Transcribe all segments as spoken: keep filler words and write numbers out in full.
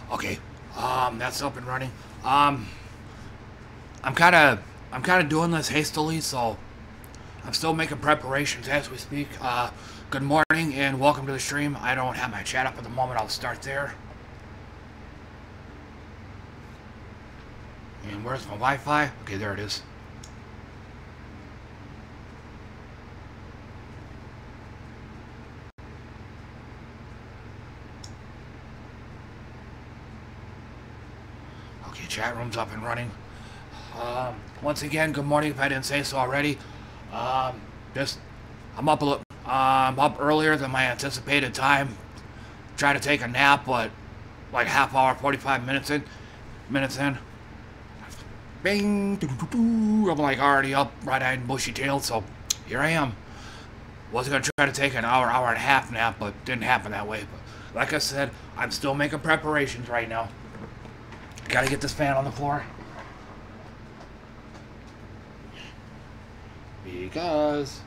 Okay, um, that's up and running. Um, I'm kind of, I'm kind of doing this hastily, so I'm still making preparations as we speak. Uh, good morning and welcome to the stream. I don't have my chat up at the moment. I'll start there. And where's my Wi-Fi? Okay, there it is. Okay, chat room's up and running. Um, once again, good morning if I didn't say so already. Um, just, I'm up a little, um, up earlier than my anticipated time. Try to take a nap, but like half hour, forty-five minutes in, minutes in. Bing, doo -doo -doo -doo. I'm like already up, bright-eyed and bushy-tailed, so here I am. Was gonna try to take an hour, hour and a half nap, but didn't happen that way. But like I said, I'm still making preparations right now. Gotta get this fan on the floor. Because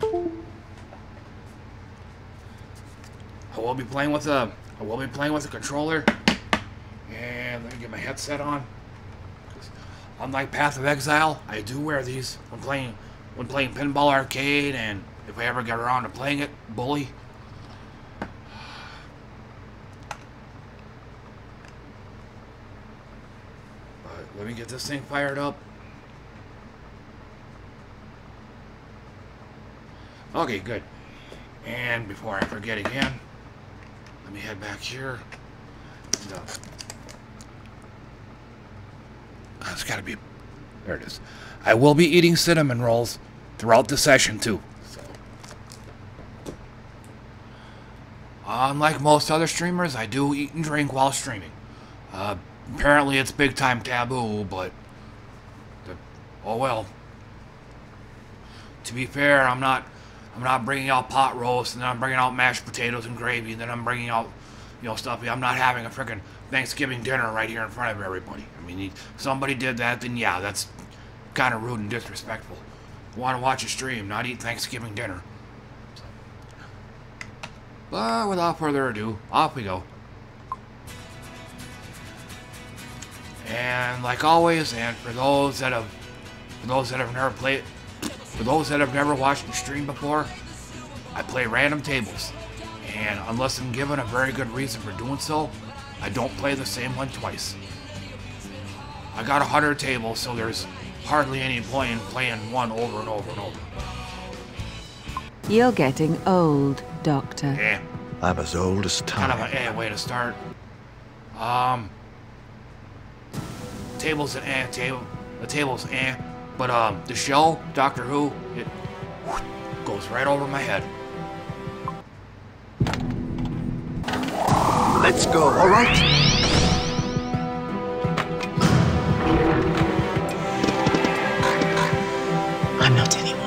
I will be playing with a I will be playing with a controller. And let me get my headset on. Unlike Path of Exile, I do wear these when playing when playing Pinball Arcade, and if I ever get around to playing it, Bully. But let me get this thing fired up. Okay, good. And before I forget again, let me head back here. And, uh, it's gotta be, there it is. I will be eating cinnamon rolls throughout the session too. So, unlike most other streamers, I do eat and drink while streaming. Uh, apparently it's big time taboo, but the, oh well. To be fair, I'm not, I'm not bringing out pot roast, and then I'm bringing out mashed potatoes and gravy, and then I'm bringing out, you know, stuff. I'm not having a freaking Thanksgiving dinner right here in front of everybody. I mean, if somebody did that, then yeah, that's kind of rude and disrespectful. Want to watch a stream, not eat Thanksgiving dinner. So. But without further ado, off we go. And like always, and for those that have, for those that have never played, for those that have never watched the stream before, I play random tables. And unless I'm given a very good reason for doing so, I don't play the same one twice. I got a hundred tables, so there's hardly any point in playing one over and over and over. You're getting old, Doctor. Yeah. I'm as old as time. Kind of an eh way to start. Um, tables and eh, table, the table's eh, but um, the show, Doctor Who, it goes right over my head. Let's go, all right? I'm not anyone.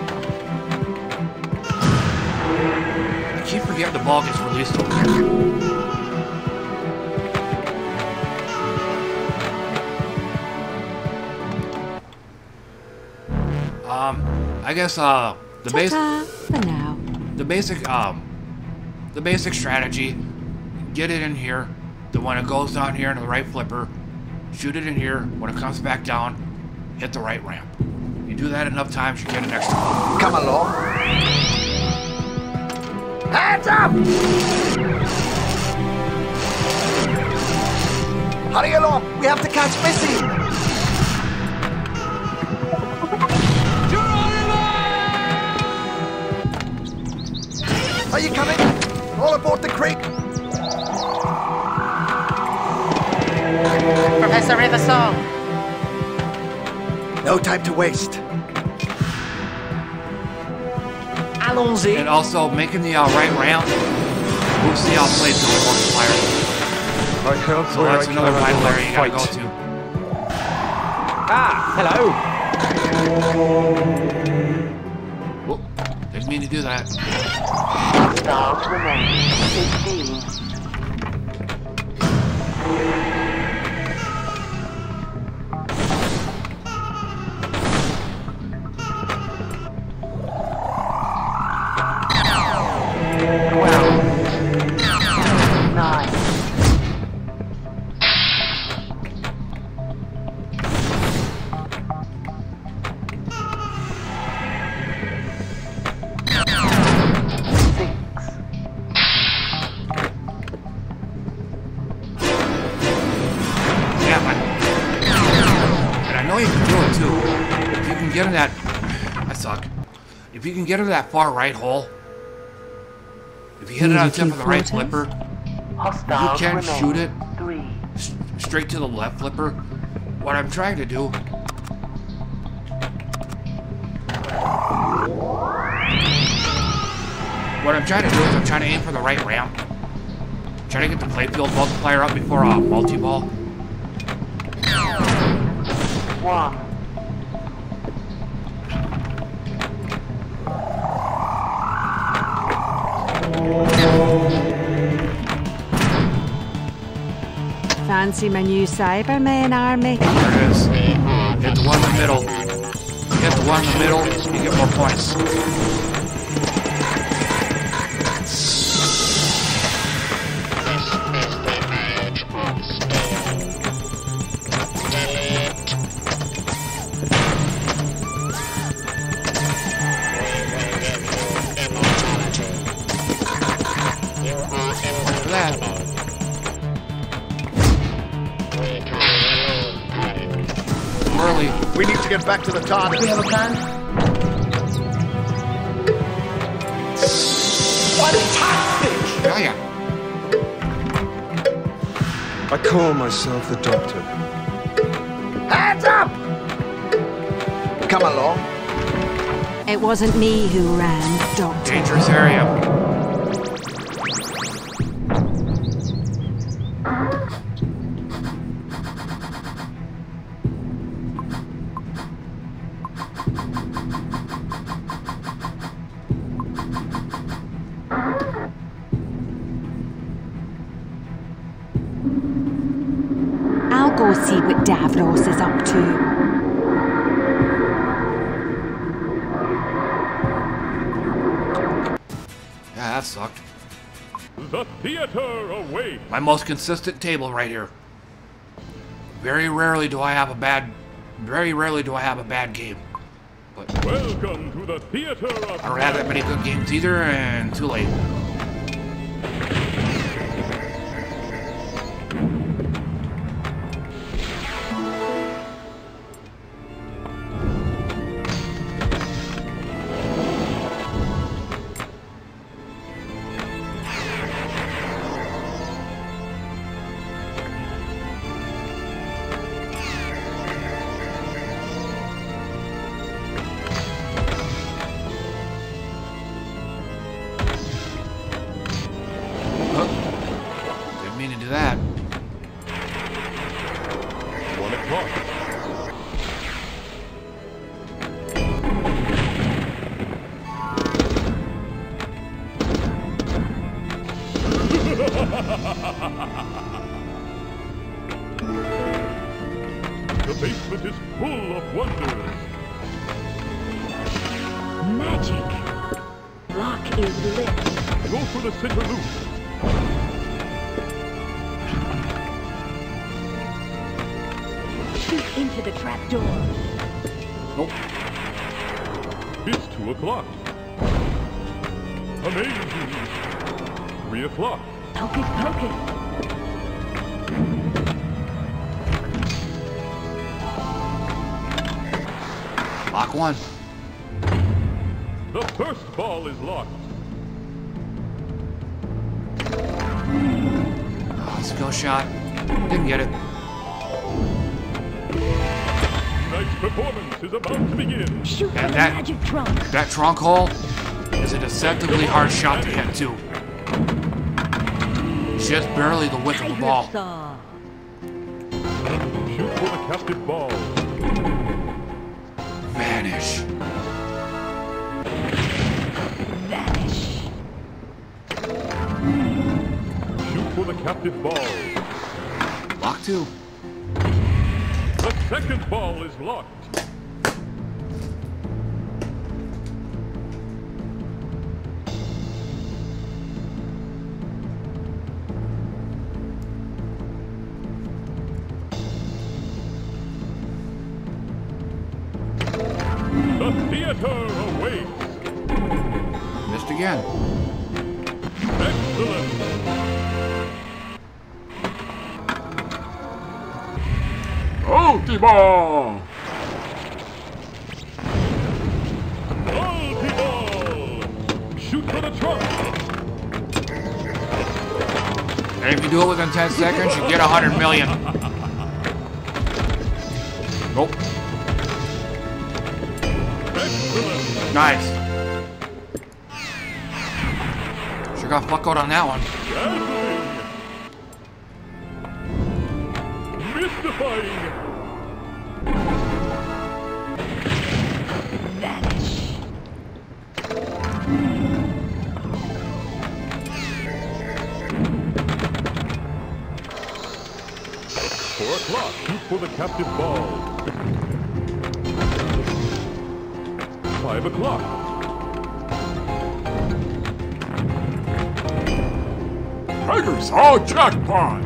I keep forgetting the ball gets released over here. Um, I guess uh the basic for now. The basic um the basic strategy. Get it in here, then when it goes down here into the right flipper, shoot it in here. When it comes back down, hit the right ramp. You do that enough times, you get an extra ball. Come along. Hands up! Hurry along, we have to catch Missy! Are you coming? All aboard the creek! Professor Riversong. No time to waste. Allons-y. And also making the uh, right ramp. We'll see how it plays to the multiplier. I can't So that's another vital area you gotta go to. Ah, hello. Oh, didn't mean to do that. Stars remain fifteen. know you can do it too. If you can get in that... I suck. If you can get in that far right hole, if you hit it on the tip of the right flipper, you can shoot it straight to the left flipper. What I'm trying to do... What I'm trying to do is I'm trying to aim for the right ramp. Trying to get the playfield multiplier up before a multi-ball. One. Fancy my new Cybermen army? There it is. Hit the one in the middle. Hit the one in the middle, you get more points. We need to get back to the target. We have a plan? Fantastic! Oh yeah. I call myself the Doctor. Hands up! Come along. It wasn't me who ran, Doctor. Dangerous area. Go see what Davros is up to. Yeah, that sucked. The theater awaits. My most consistent table right here. Very rarely do I have a bad, very rarely do I have a bad game. But welcome to the theater of I don't have that many good games either, and too late. The basement is full of wonders. Magic. Lock is lit. Go for the center loop. Shoot into the trap door. Nope. It's two o'clock. Amazing. Three o'clock. Poke it, poke it. Lock one. The first ball is locked. Oh, skill shot. Didn't get it. Tonight's performance is about to begin. Shoot And the that- magic trunk. That trunk hole is a deceptively hard shot to hit too. Just barely the width of the ball. Saw. Shoot for the captive ball. Vanish. Vanish. Shoot for the captive ball. Lock two. The second ball is locked. The theater awaits. Missed again. Excellent. Multi-ball! trunk. And if you do it within ten seconds, you get a hundred million. Nope. Excellent. Nice. Sure got fuck out on that one. Dazzling. Mystifying. Vanish. Four o'clock. Shoot for the captive ball. Five o'clock. Tigers, all jackpot!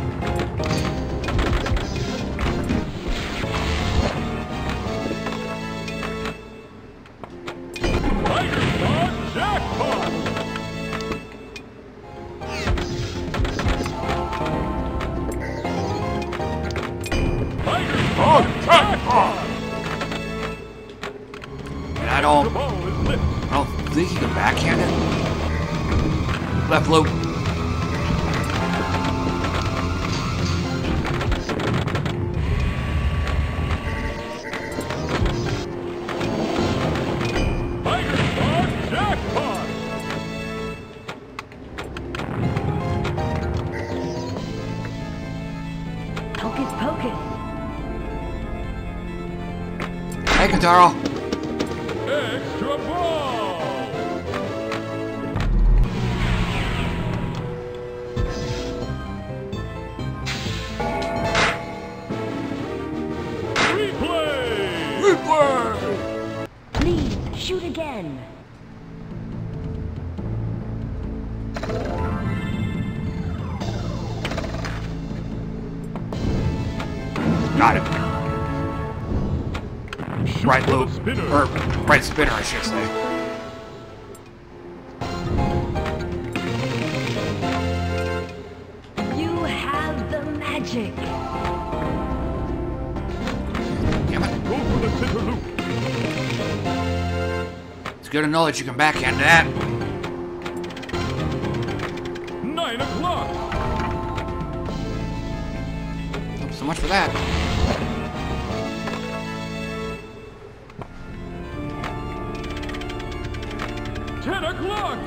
Tigers on jackpot. Tigers Oh, on jackpot. And I don't, The ball is lit. I don't think he can backhand it. Left loop. Tigers on jackpot. Hocus pocus. Hey, Kentaro. Extra ball. Replay. Replay! Please shoot again. Got it. Right for the loop. spinner. Or right spinner, I should say. You have the magic. Damn it. Go for the center loop. It's good to know that you can backhand that. Nine o'clock. So much for that. Ten o'clock.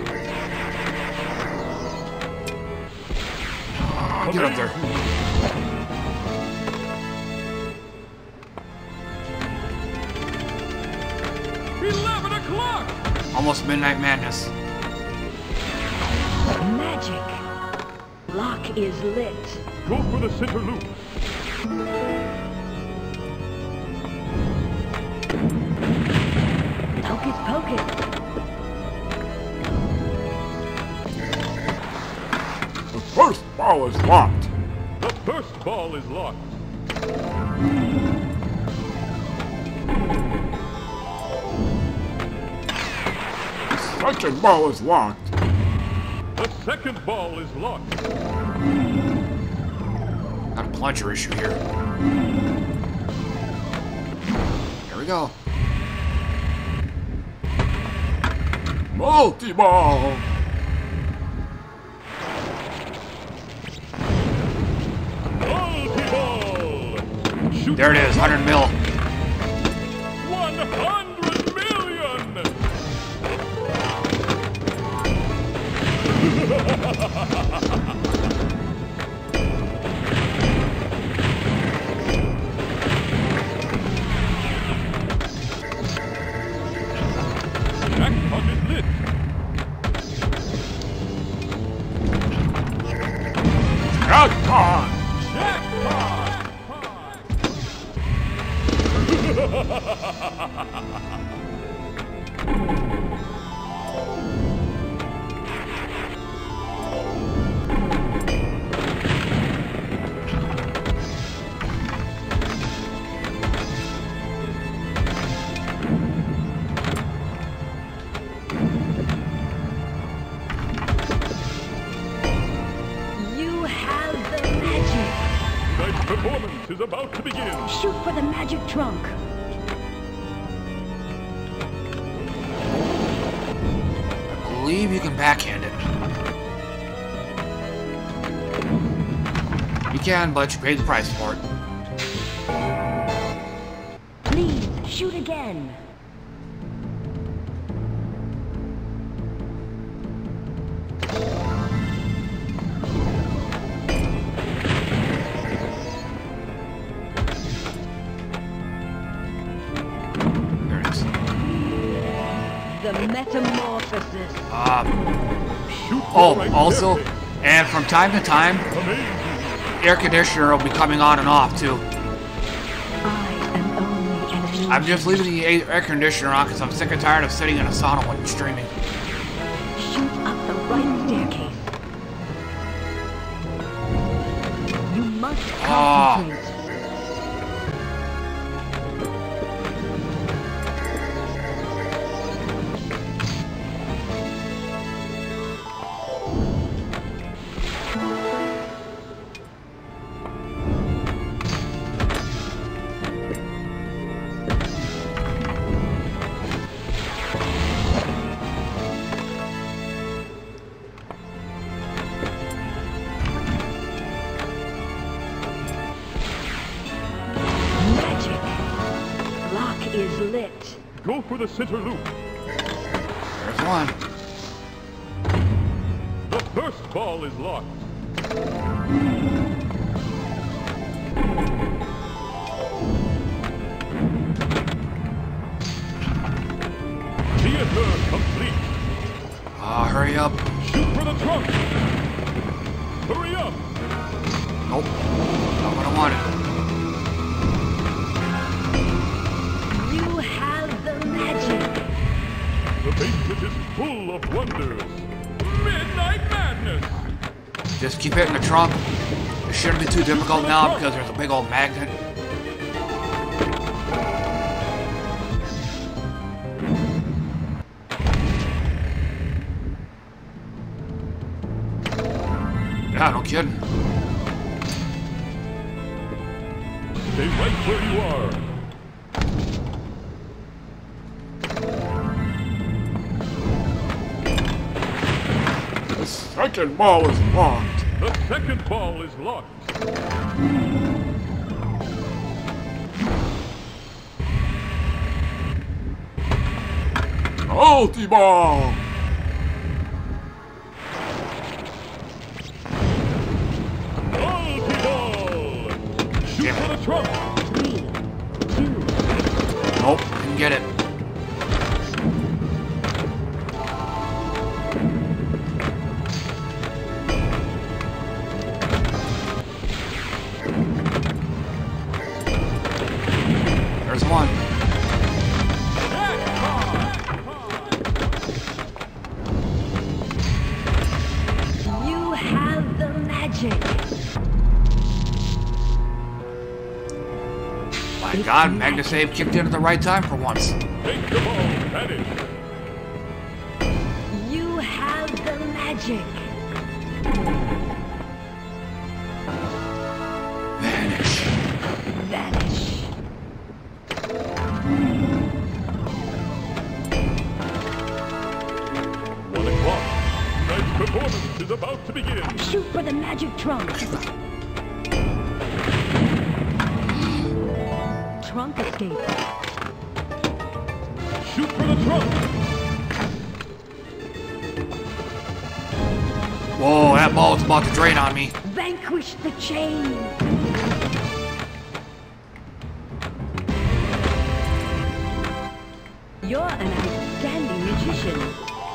Get up there. Eleven o'clock. Almost midnight madness. Magic. Lock is lit. Go for the center loop. Hocus pocus. The first ball is locked. The first ball is locked. The second ball is locked. The second ball is locked. Got a plunger issue here. There we go. Multi-ball! Multi-ball. Shoot There it is, one hundred mil. one hundred million. Jackpot is lit. Jackpot! Jackpot. You have the magic. Tonight's performance is about to begin. Shoot for the magic trunk. I believe you can backhand it. You can, but you paid the price for it. Please, shoot again. There it is. The metamorphosis. Um, Shoot oh, right also, there. and from time to time, Amazing. air conditioner will be coming on and off too. I am only an illusion. I'm just leaving the a- air conditioner on because I'm sick and tired of sitting in a sauna when streaming. Shoot up the right staircase. You must Ah. concentrate. Magic. Lock is lit. Go for the center loop. There's one. The first ball is locked. Theater complete. Ah, hurry up. Shoot for the trunk. Hurry up. Nope. Not what I wanted. You have the magic. The basement is full of wonders. Midnight madness. Just keep hitting the trunk. It shouldn't be too difficult now because there's a big old magnet. Yeah, no kidding. Stay right where you are. The second ball is locked. The second ball is locked. Multi-ball. Multi-ball. Shoot for the trunk. Three, two, Nope, didn't get it. There's one. you have the magic. My God, Magna Save kicked in at the right time for once. Take the ball. Vanish. You have the magic. Vanish. Vanish. One o'clock. Tonight's performance is about to begin. Shoot for the magic trunk. Trunk escape. Shoot for the trunk. Whoa, that ball is about to drain on me. Vanquish the chain. You're an outstanding magician.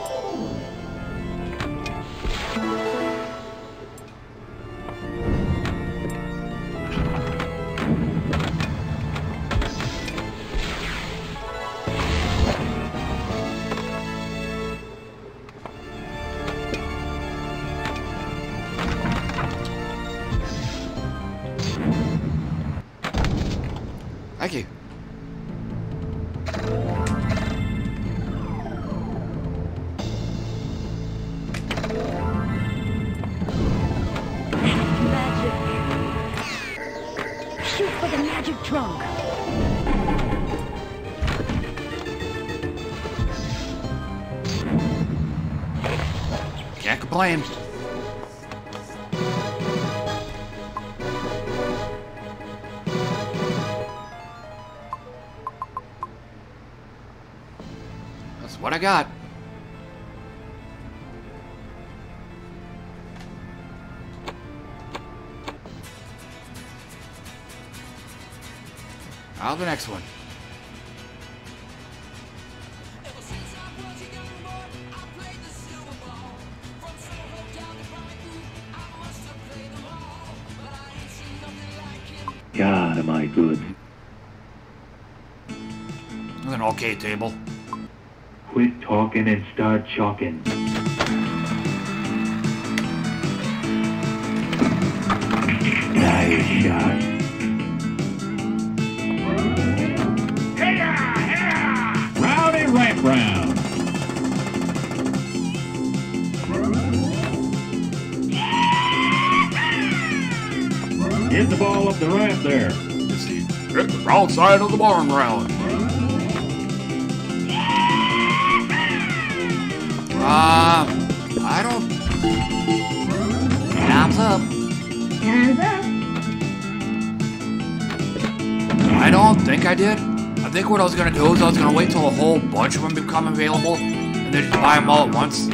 Thank you. Magic. Shoot for the magic trunk. complain. That's what I got. Now the next one. God, am I good. An okay table. Quit talking and start chalking. Nice shot. Rowdy ramp round. Hit the ball up the ramp there. Let's see. Hit the wrong side of the barn round. Um, I don't. Time's up. Hands up. I don't think I did. I think what I was gonna do is I was gonna wait till a whole bunch of them become available and then just buy them all at once.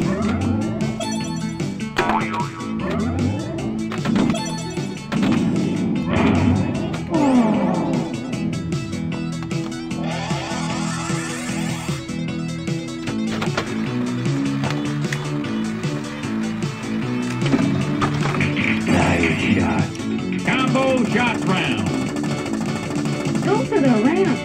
Combo shot round. Go for the ramp.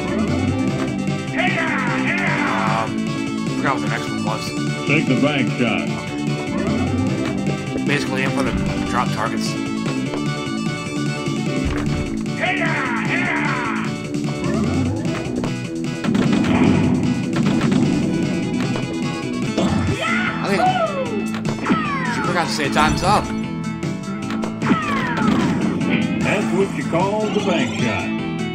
Um, forgot what the next one was. Take the bank shot. Basically, aim for the drop targets. I think she forgot to say time's up. That's what you call the bank shot.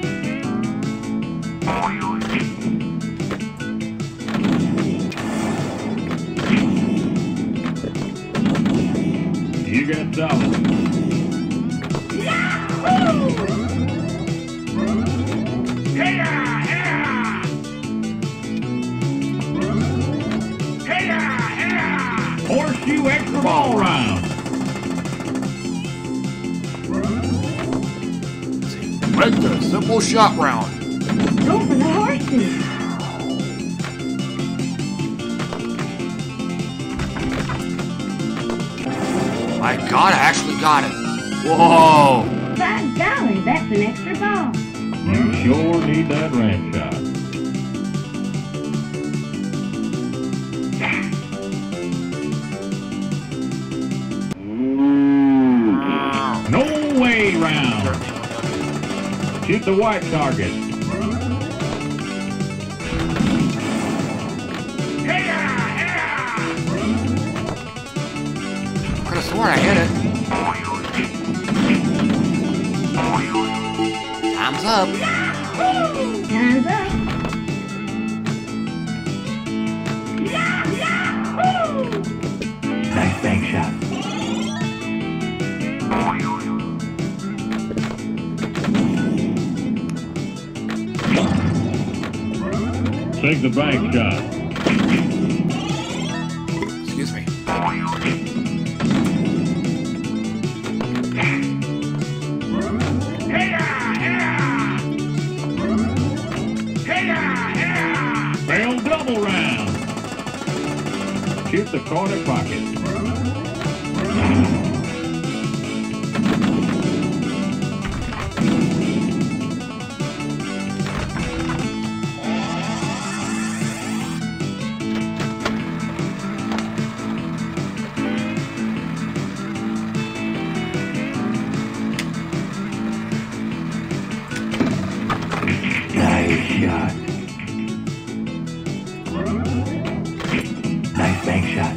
You got solid. Horseshoe extra ball round. Make the simple shot round. Go for the horses. My God, I actually got it. Whoa. By golly, that's an extra ball. You sure need that ramp shot. No way round. Shoot the white target. I could have sworn I hit it. Time's up. Hands up. Nice bank shot. Take the bank shot. Excuse me. Barrel double round. Shoot the corner pocket. Nice shot. Nice bank shot.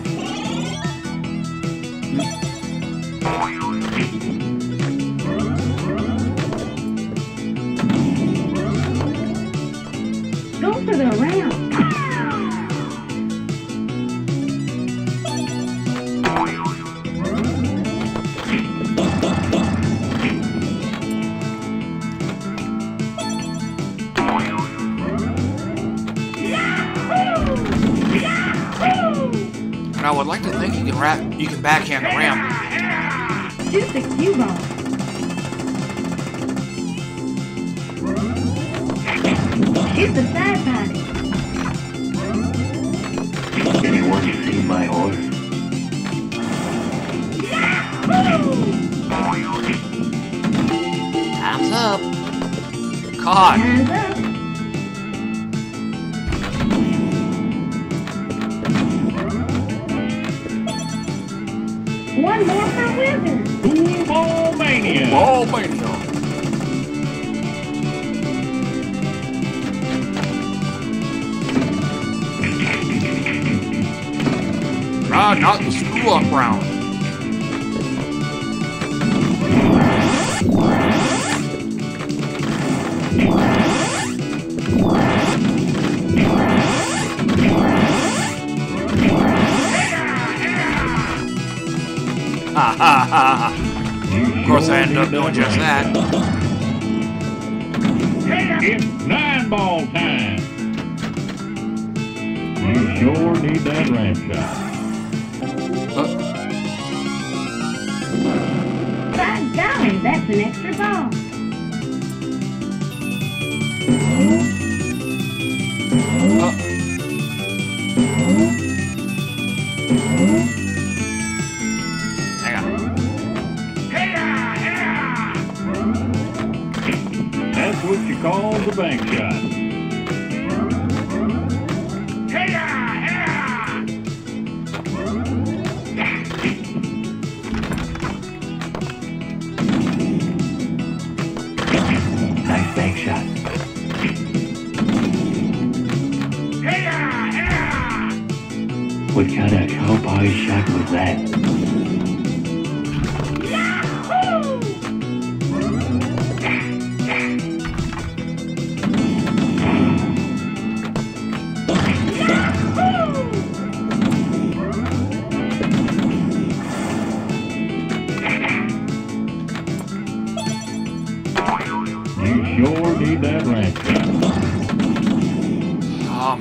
Go for the ramp. but I would like to think you can wrap, you can backhand the ramp. Shoot the cue ball. Shoot the side potty. Anyone see my horse? Time's up. Caught. Hands up. One more for Wizard. Pinball Mania. Ball mania. Ah, not the screw up round. Ha ha ha ha. Of course, I ended up doing just that. It's nine ball time. You sure need that ramp shot. Uh, By golly, that's an extra ball. uh. Hang on. That's what you call the bank shot. Nice bank shot. What kind of cowboy shot was that? You sure need that ramp shot. Um,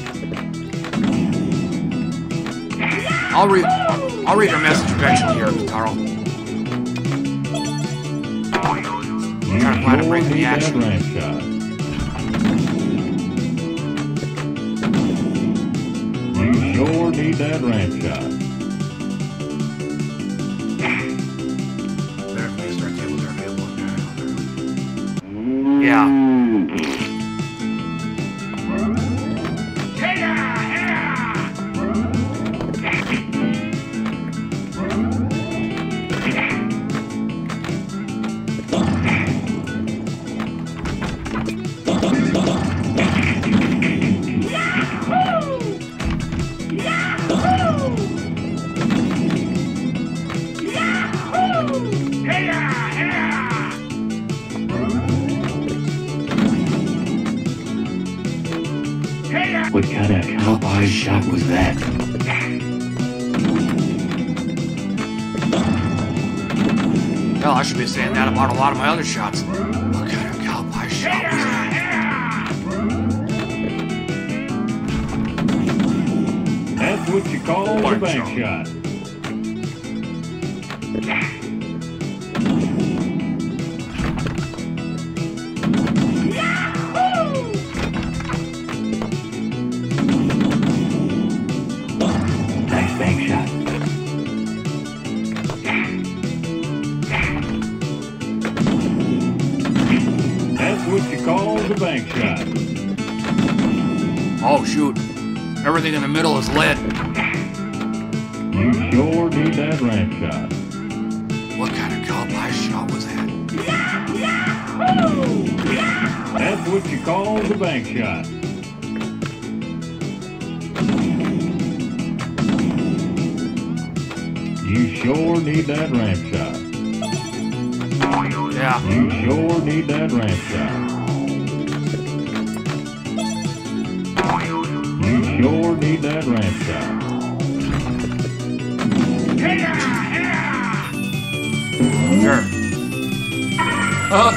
I'll read. I'll read your message eventually here, Carl. You Trying to find a sure break in the need that action. ramp shot. You sure need that ramp shot. Better place start tables are available. Yeah. What kind of cowboy shot was that? Hell, I should be saying that about a lot of my other shots. What kind of cowboy shot was that? That's what you call the One bank shot. shot. Nice bank shot. That's what you call the bank shot. Oh shoot! Everything in the middle is lit. You sure need that ramp shot. What kind of cowboy shot was that? That's what you call the bank shot. You sure need that ramp shot. Yeah. You sure need that ramp shot. You sure need that ramp shot. Sure. Uh.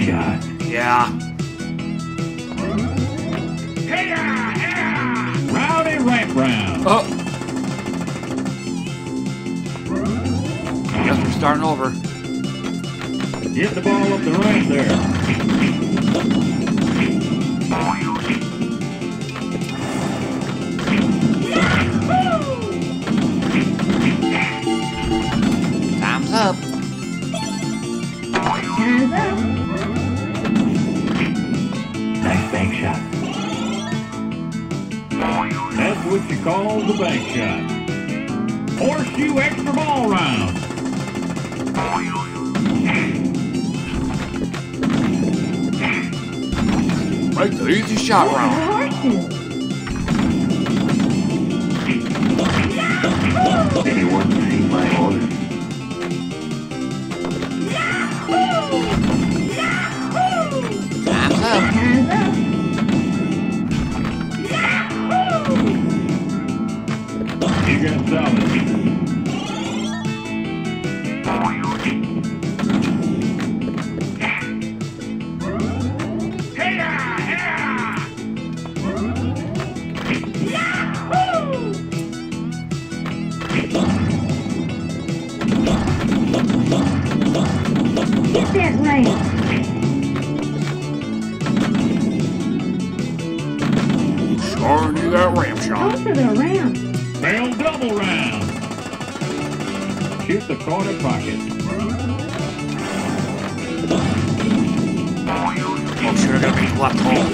shot. Yeah. Rowdy ramp round. Oh. Guess we're starting over. Get the ball up the ramp there. Time's up. Time's up. Nice bank shot. That's what you call the bank shot. Horseshoe extra ball round. Right, the easy shot round. Horseshoe. Anyone see my horse? Time's up. Time's up. You got solid. Get that ramp. Sure knew that ramp Go shot. for the ramp. Barrel double round. Shoot the corner pocket. Oh, sure, gonna be left home.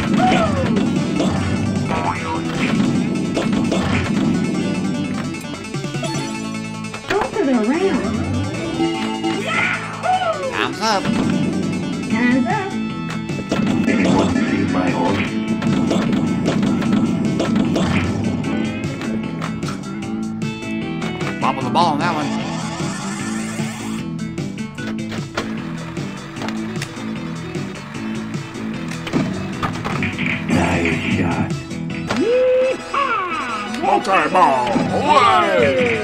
Go for the ramp. Time's up. Time's up. Anyone see my horse? Bobble the ball on that one. Nice shot. Multi-ball. Away!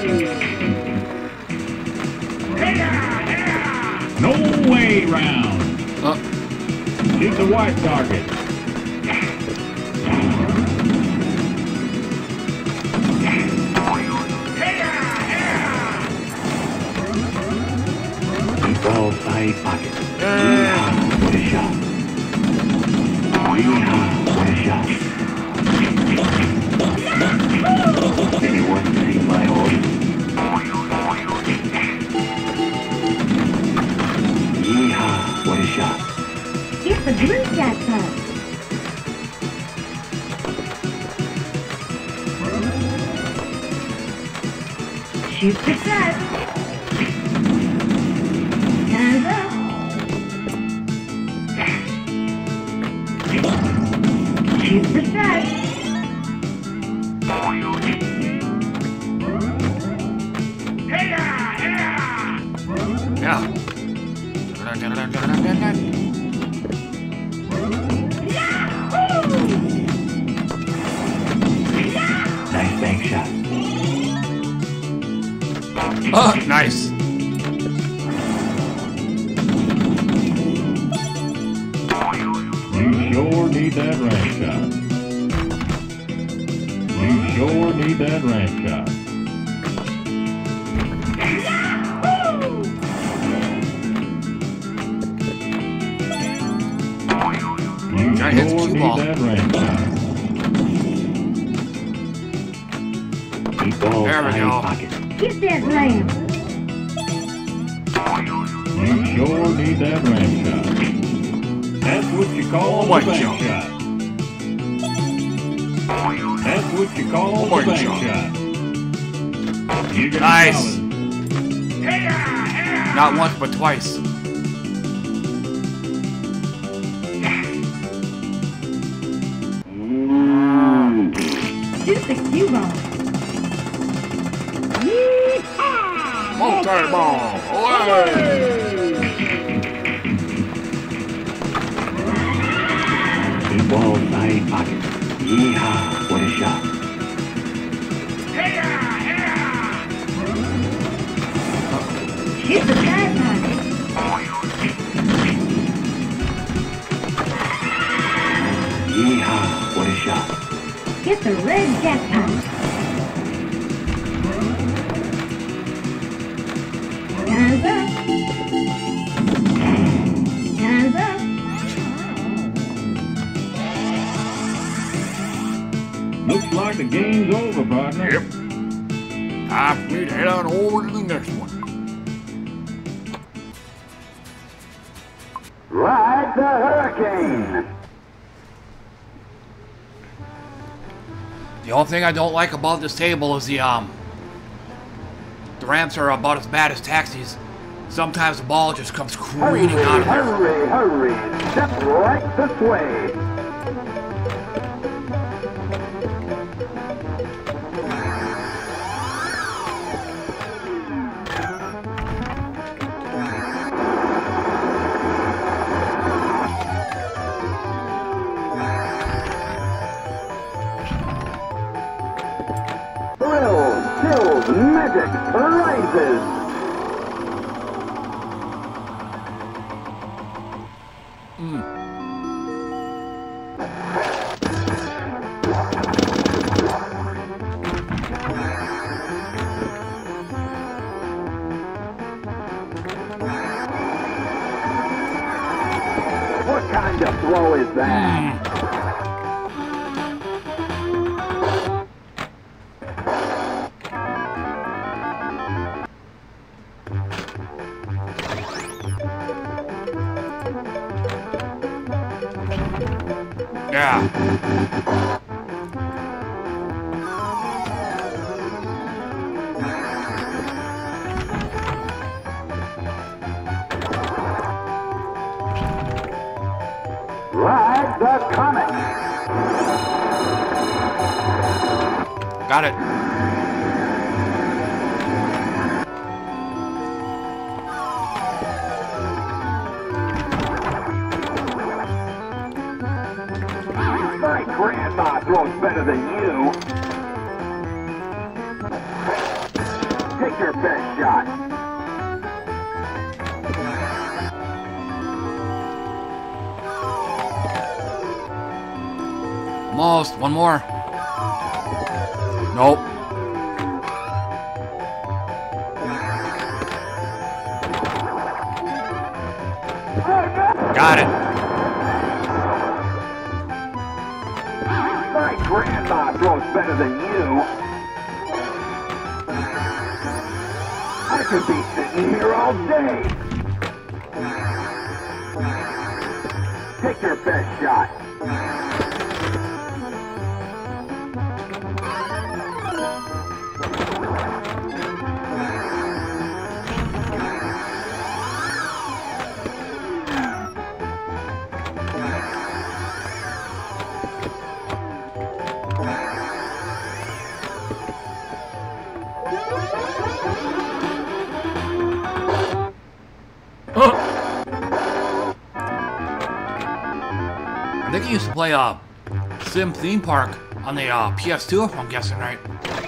No way round. Uh, Shoot the white target. Ball side pocket. Yeehaw, what a shot. Yeehaw, what a shot. Anyone see my horse? Yeehaw, what a shot. Get the blue shot puck. Shoot the cut. Time's up. Shoot the cut. yeah. Nice bank shot. Uh, nice. You sure need that ramp shot. You sure need that ramp shot. You Try to hit the sure cue need ball. that ramp shot. Keep ball There we side go. pocket. Get that ramp. You sure need that ramp shot. That's what you call Oh, the my bank God. shot. That's what you call Oh, the my bank God. shot. You got Nice. solid. Not once, but twice. Shoot the cue ball. Yeehaw! Multi-ball. Away! Keep ball side pocket. Yeehaw, what a shot. Shoot the side pocket. Get the red jackpot. Time's up. Time's up. Looks like the game's over, partner. Yep. Time for me to head on over to the next one. Ride the hurricane. The only thing I don't like about this table is the, um, the ramps are about as bad as taxis. Sometimes the ball just comes careening Hurry, out of there. hurry, hurry. Step right this way. Thrills, chills, magic, rises. What kind of throw is that? Yeah. Ride the comet. Got it. My grandma throws better than you. Take your best shot. Almost. One more. Nope. Got it. My grandma throws better than you. I could be sitting here all day. Take your best shot. I think he used to play uh, Sim Theme Park on the uh, P S two, if I'm guessing right.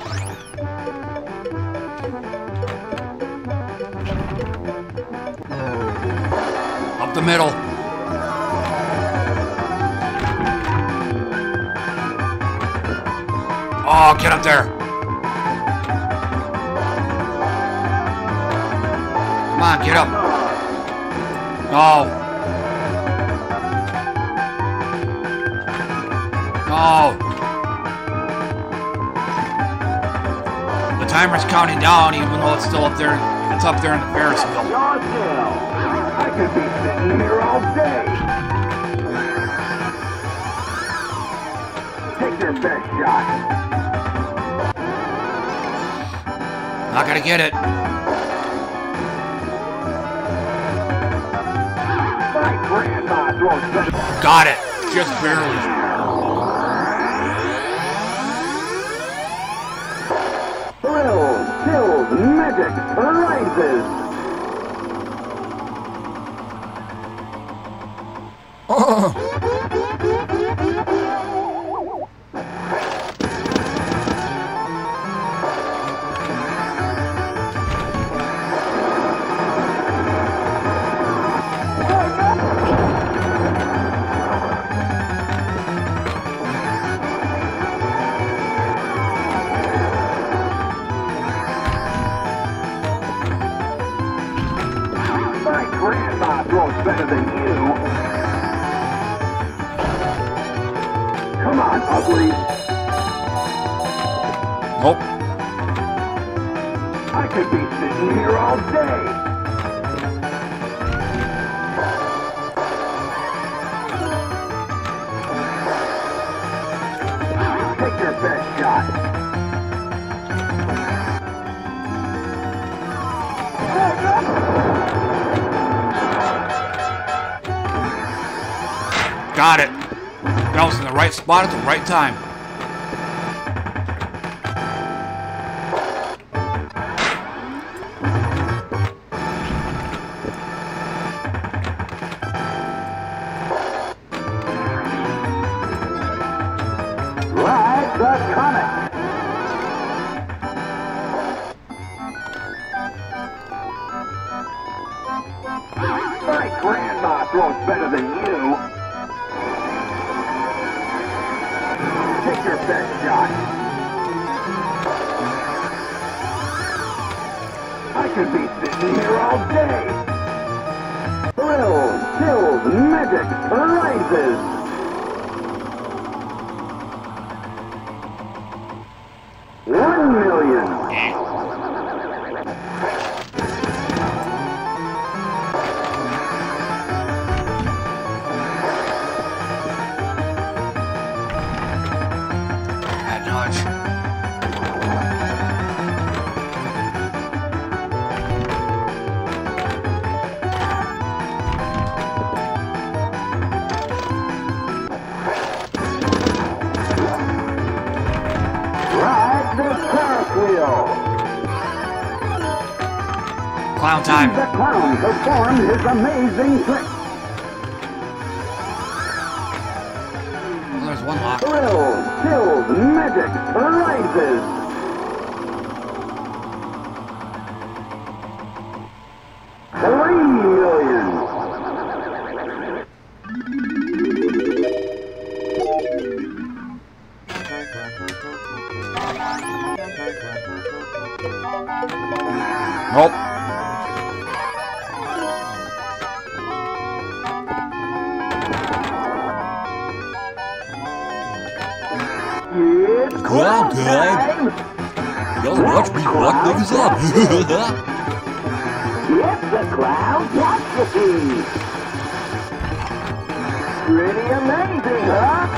Up the middle. Oh, get up there. Come on, get up. No. No. The timer's counting down even though it's still up there. It's up there in the Ferris wheel. John Hill. I could be sitting here all day. Take your best shot. Not gonna get it. My grandma throws better. Got it. Just barely. Thrills, chills, magic, rises. ugly. Nope. I could be sitting here all day. Take your best shot. Got it. That was in the right spot at the right time. Ride the comet. My grandma throws better than you. Take your best shot. I could be sitting here all day. Thrills, chills, magic, prizes. One million. Clown time. The clown performed his amazing trick. Well, there's one lock. Thrills, chills, magic, prizes. Three million. Nope. It's Clown time! Y'all watch me fuck things up! It's the clown catastrophe! Pretty amazing, huh?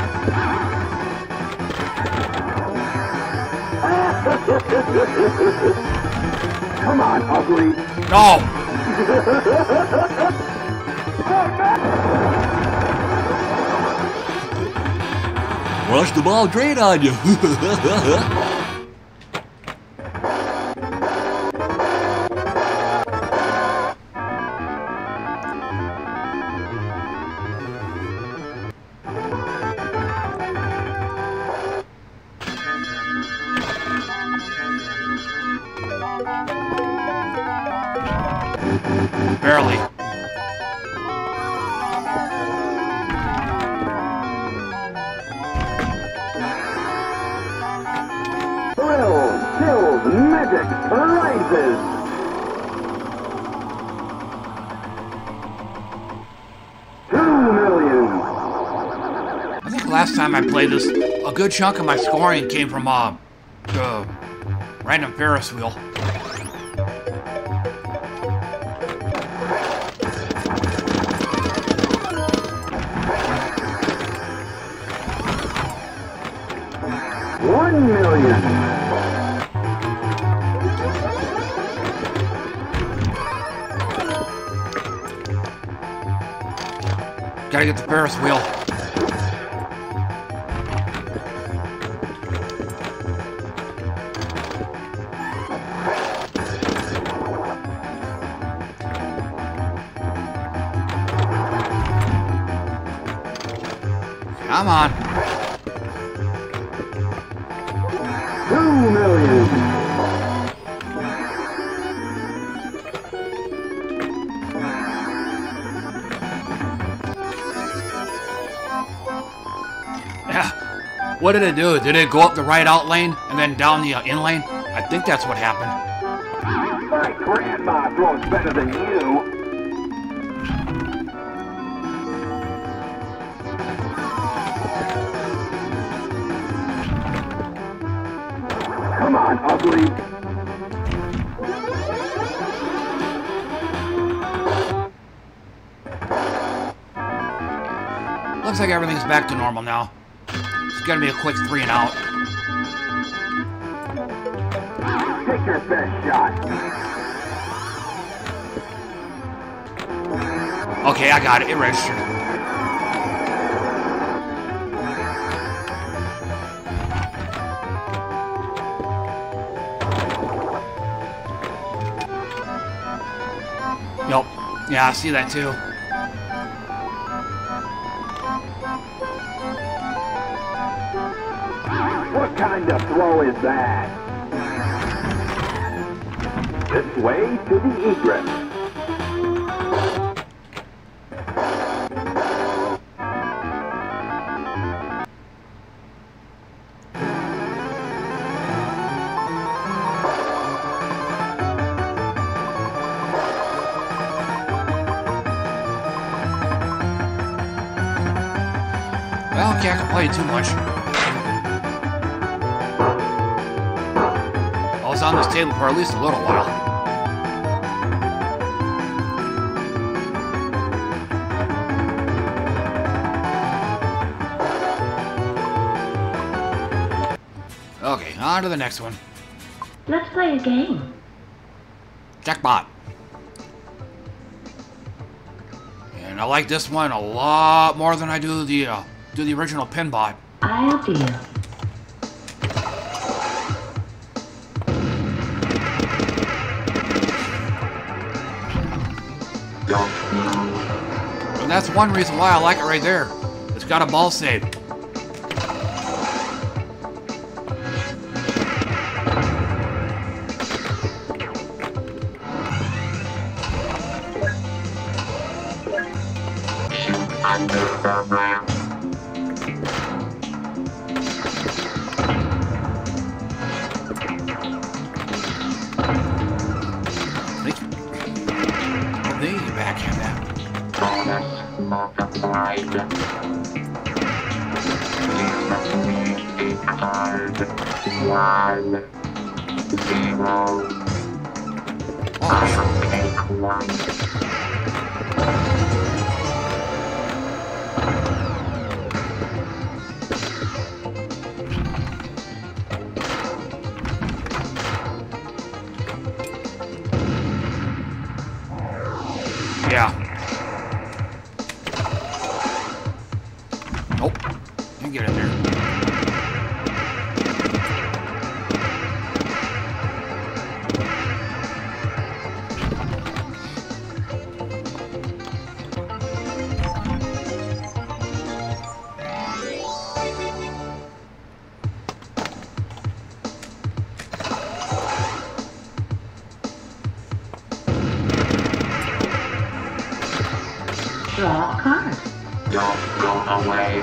Come on, ugly. No! Watch the ball drain on you! Barely. Thrills, chills, magic, prizes. Two million. I think last time I played this, a good chunk of my scoring came from uh, the random Ferris wheel. One million. Gotta get the Ferris wheel. Come on. Two million. Yeah. What did it do? Did it go up the right out lane and then down the uh, in lane? I think that's what happened. My grandma throws better than you. shot, ugly. Looks like everything's back to normal now. It's gonna be a quick three and out. Take your best shot. Okay, I got it. It registered. Yup. Yeah, I see that too. What kind of throw is that? This way to the egress. Well, can't complain too much. I was on this table for at least a little while. Okay, on to the next one. Let's play a game. Jackpot. And I like this one a lot more than I do the uh, do the original Pinball. Ideal. And that's one reason why I like it right there. It's got a ball save. They backhand that. Bonus multiplied. Give me a card. One. Zero. I'll take one. Yeah. Nope. Didn't get in there. Draw a card. Don't go away.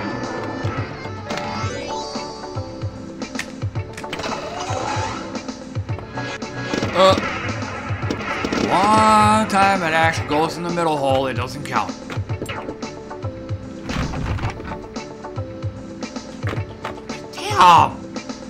Uh, one time it actually goes in the middle hole, it doesn't count. Damn!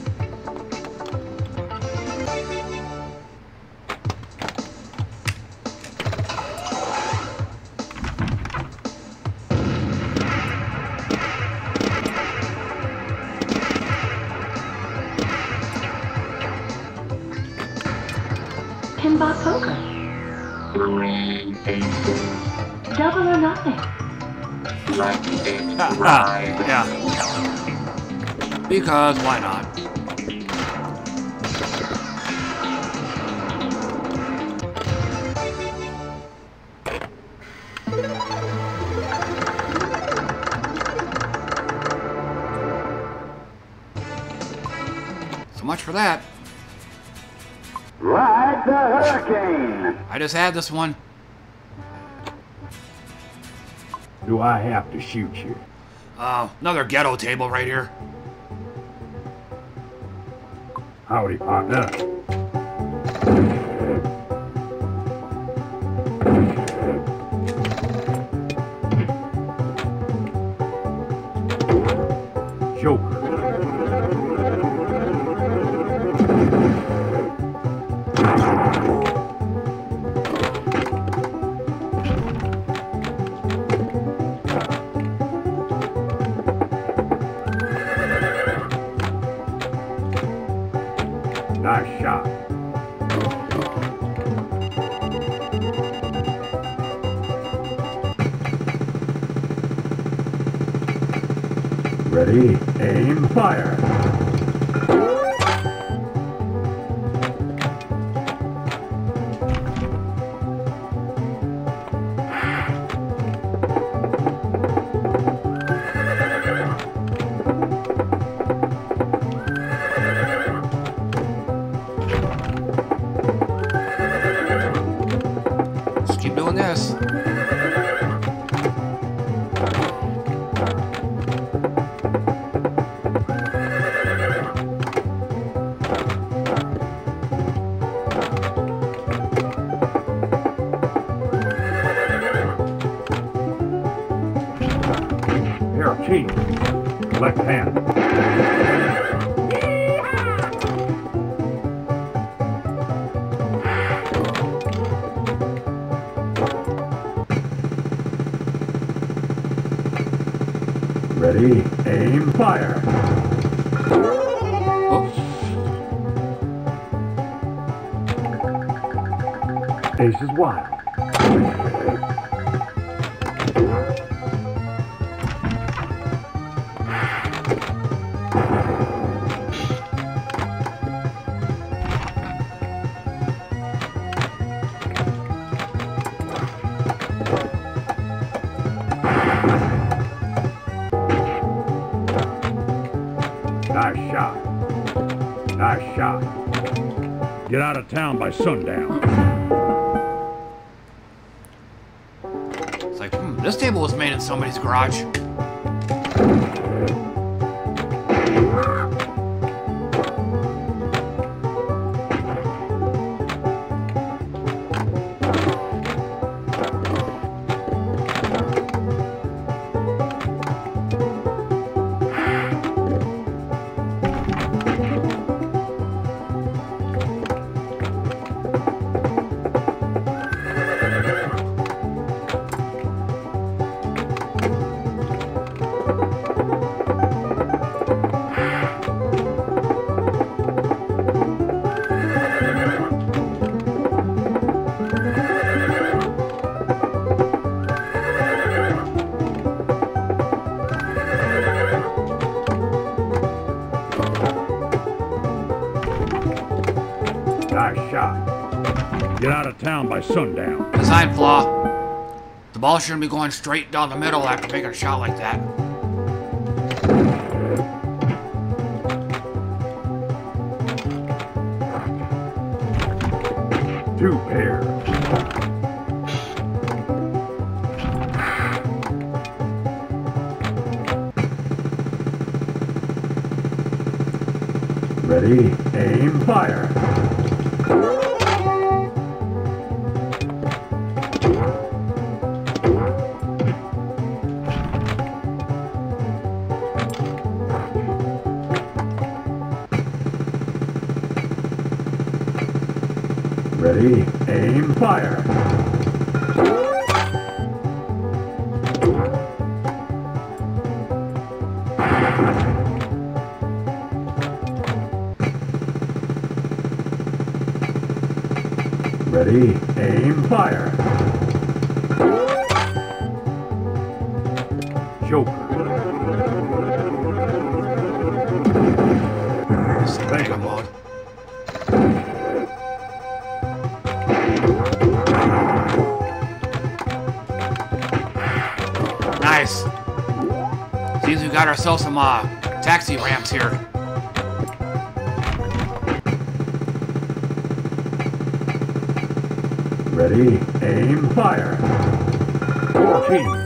Pinball poker. Three aces. Double or nothing. Like it Ha, ha. ride. Yeah. Because why not? So much for that. Ride the hurricane. I just had this one. Do I have to shoot you? Uh, another ghetto table right here. Howdy, partner. Joker. Nice shot. Ready, aim, fire. Just keep doing this. Pair of cheeks. Left hand. Ready, aim, fire. Oh, Ace is wide. Nice shot. Nice shot. Get out of town by sundown. it's like, hmm, this table was made in somebody's garage. Nice shot. Get out of town by sundown. Design flaw. The ball shouldn't be going straight down the middle after making a shot like that. Two pairs. Ready, aim, fire. Ready, aim, fire. Ready, aim, fire. Joker. Mega mode. Nice. Seems we got ourselves some uh, taxi ramps here. Ready, aim, fire. Four teams.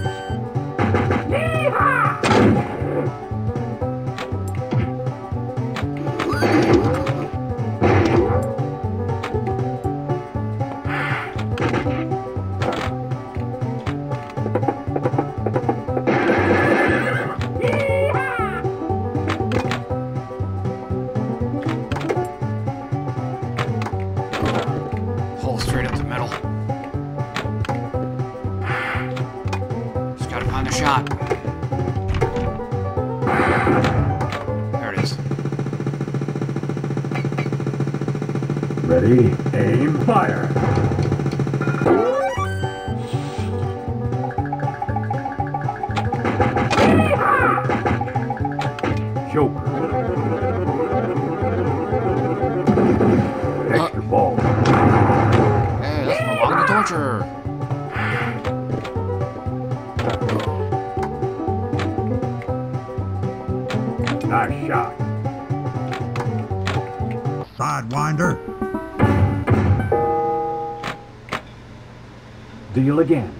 middle. Just gotta find the shot. There it is. Ready, aim, fire. Joker. Extra ball. Hey, let's prolong the torture. Nice shot. Sidewinder. Deal again.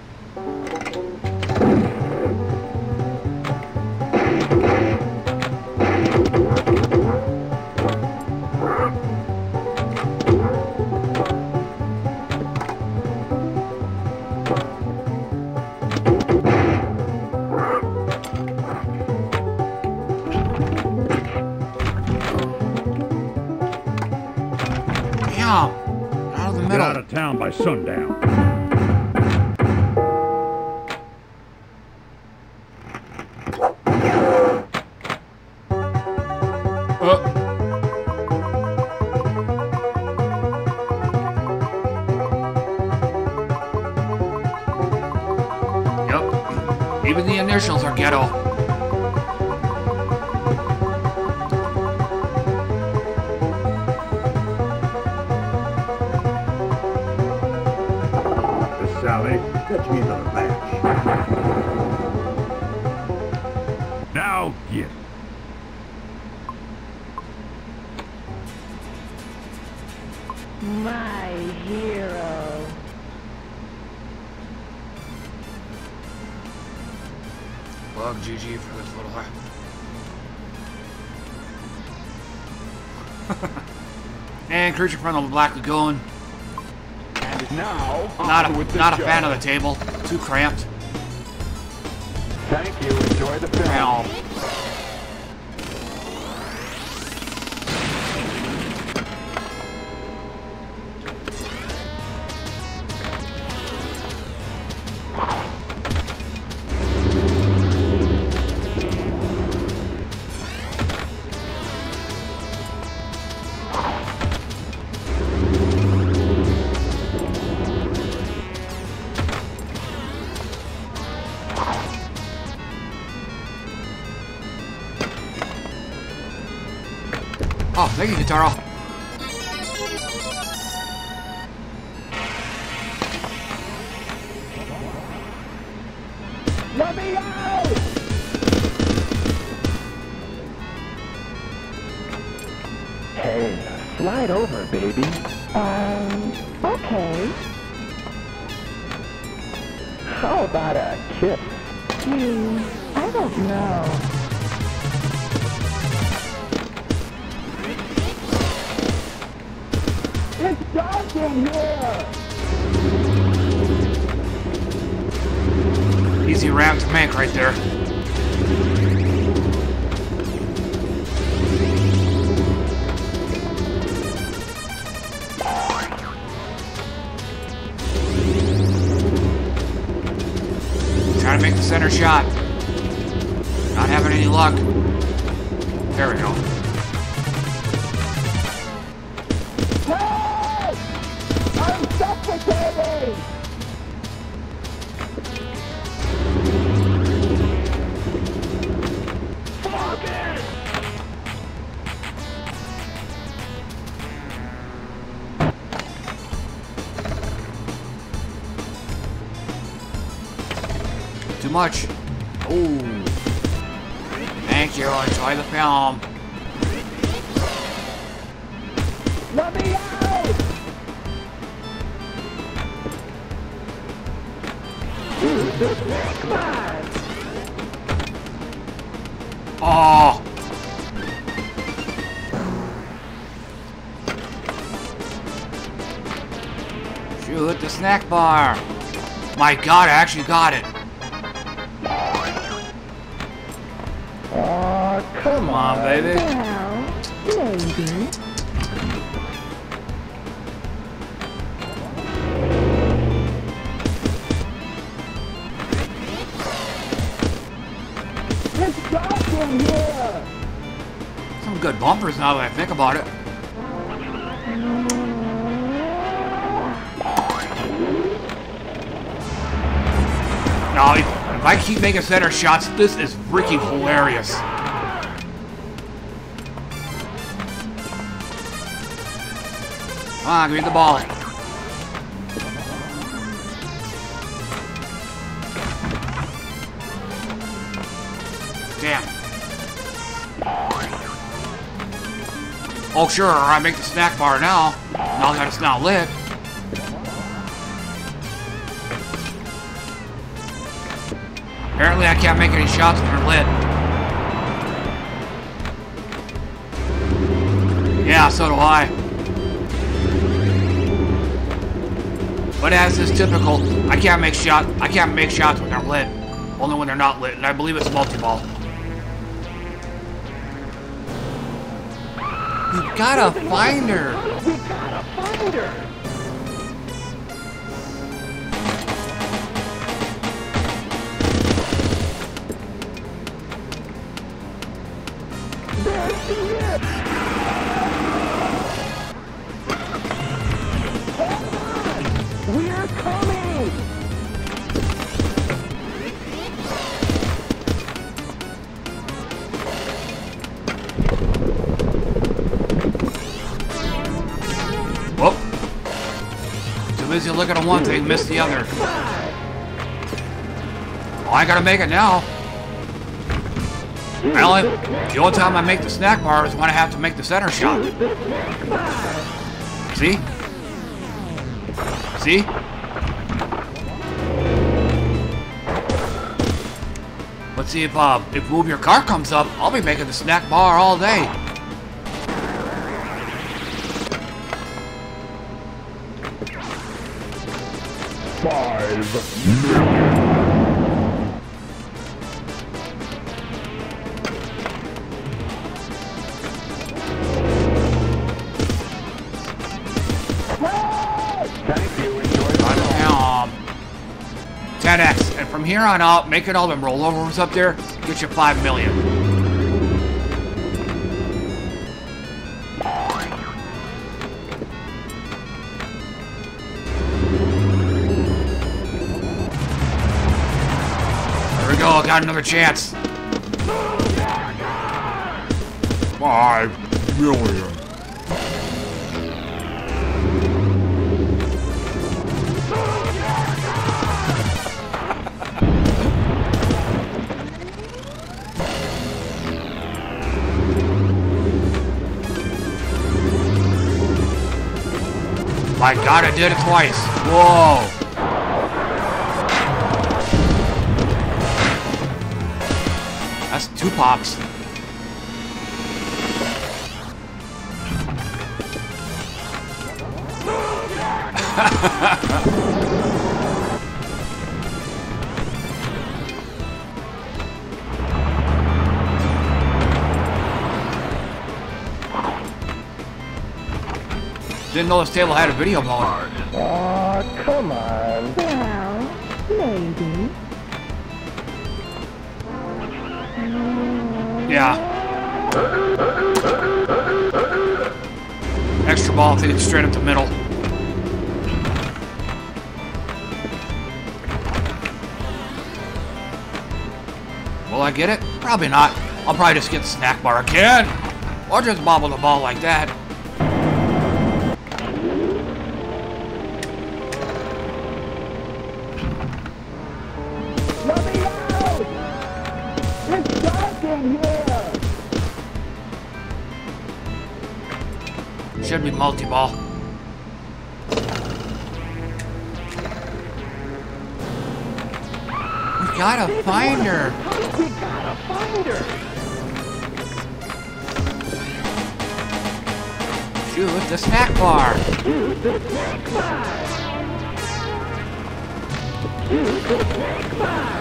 Out of the middle. Get out of town by sundown. Uh. Yep. Even the initials are ghetto. Sally, fetch me another match. Now get it. My hero. Bug G G for this little guy. And creature from the Black Lagoon. And now, Not a, on with the not a show. fan of the table. Too cramped. Thank you. Enjoy the film. Now, oh, thank you, Guitarro. Let me out! Hey, slide over, baby. Um, okay. How about a kiss? Hmm, I don't know. It's dark in here! Easy round to make right there. Trying to make the center shot. Not having any luck. There we go. Help! I'm suffocating! Fuck it! Too much. Ooh. Thank you. Enjoy the film. Let me out! Use the snake man! Oh. Shoot the snack bar. My God, I actually got it. Oh, come Come on, baby. Well, maybe. good bumpers now that I think about it. Now, if, if I keep making center shots, this is freaking hilarious. Come on, give me the ball. Damn. Oh, sure, I make the snack bar now. Now that it's now lit. Apparently, I can't make any shots when they're lit. Yeah, so do I. But as is typical, I can't make shot. I can't make shots when they're lit. Only when they're not lit, and I believe it's multi-ball. You gotta find her. We gotta find her. There she is. We're coming! Whoop. Too busy looking at one thing, missed the other. Oh, I gotta make it now. Well, the only time I make the snack bar is when I have to make the center shot. See? See? Let's see if uh, if Move Your Car comes up, I'll be making the snack bar all day. Five million. ten X, and from here on out, making all them rollovers up there, get you five million. There we go, I got another chance. Five million. My God, I did it twice. Whoa. That's two pops. Didn't know this table had a video mode. Aw, come on. Well, maybe. Yeah. Extra ball, take it straight up the middle. Will I get it? Probably not. I'll probably just get the snack bar again. Or just bobble the ball like that. Let me out! It's dark in here! Should be multi-ball. We gotta find her. We gotta find her! Shoot the snack bar. Shoot the snack bar! Shoot the snack bar!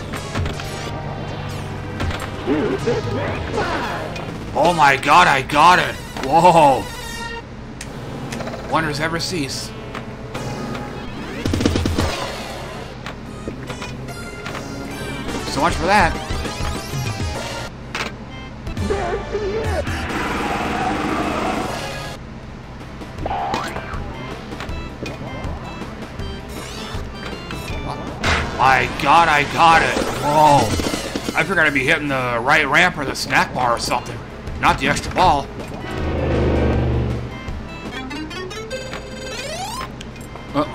Shoot the snack bar! Oh my God, I got it. Whoa. Wonders ever cease. So much for that. There she is! my god, I got it. Whoa. I figured I'd be hitting the right ramp or the snack bar or something. Not the extra ball. Uh.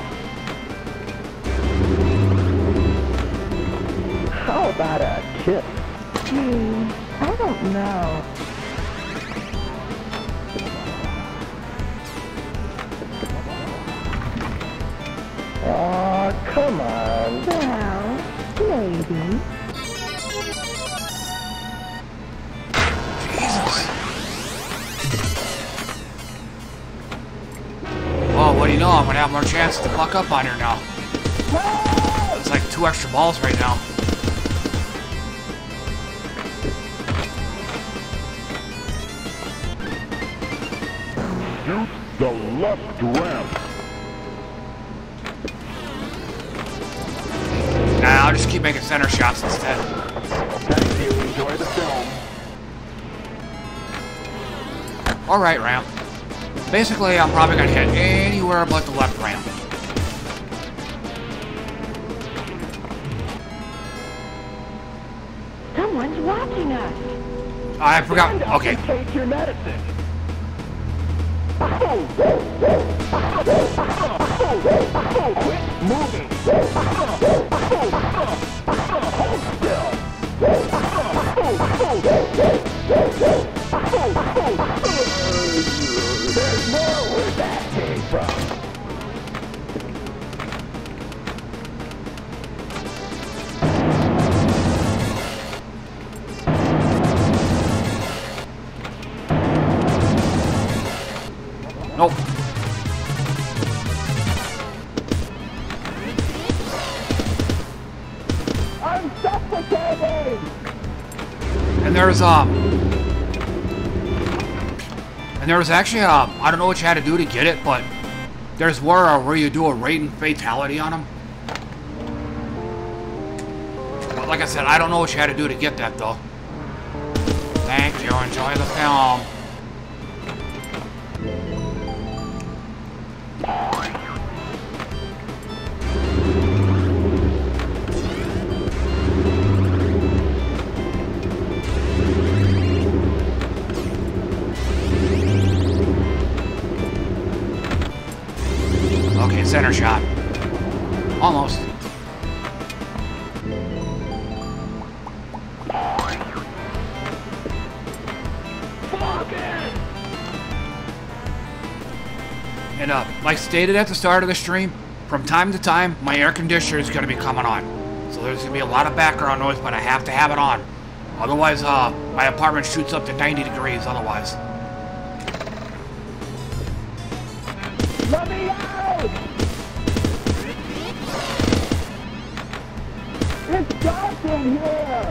How about a kiss? Gee, I don't know. Oh, come on. Well, maybe. Oh, what do you know? I'm gonna have more chances to fuck up on here now. It's like two extra balls right now. Shoot the left ramp. Nah, I'll just keep making center shots instead. Thank you. Enjoy the film. Alright, ramp. Basically, I'm probably gonna hit anywhere but the left ramp. Someone's watching us. I forgot. Okay. Take your medicine. Quit moving. Hold still. There's more where that came from. Nope. I'm suffocating! And there's, um... And there was actually, um, I don't know what you had to do to get it, but there's where, uh, where you do a rating fatality on them. But like I said, I don't know what you had to do to get that, though. Thank you. Enjoy the film. Okay, center shot. Almost. And uh, like stated at the start of the stream, from time to time, my air conditioner is going to be coming on. So there's going to be a lot of background noise, but I have to have it on. Otherwise, uh, my apartment shoots up to ninety degrees otherwise. Let me out! It's dark in here!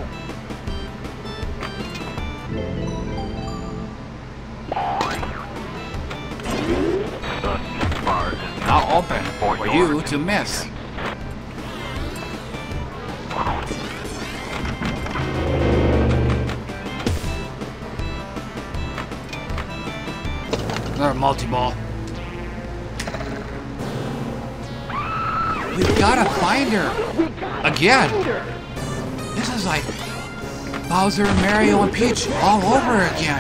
Now open for you to miss. Another multi-ball. We've gotta find her again. This is like Bowser and Mario and Peach all over again.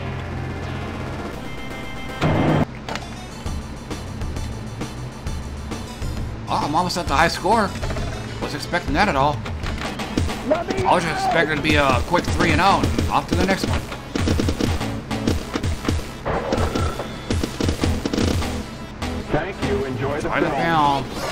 Oh, I'm almost at the high score. Wasn't expecting that at all. I was just expecting it to be a quick three and out. Off to the next one. Thank you. Enjoy the Enjoy the film. film.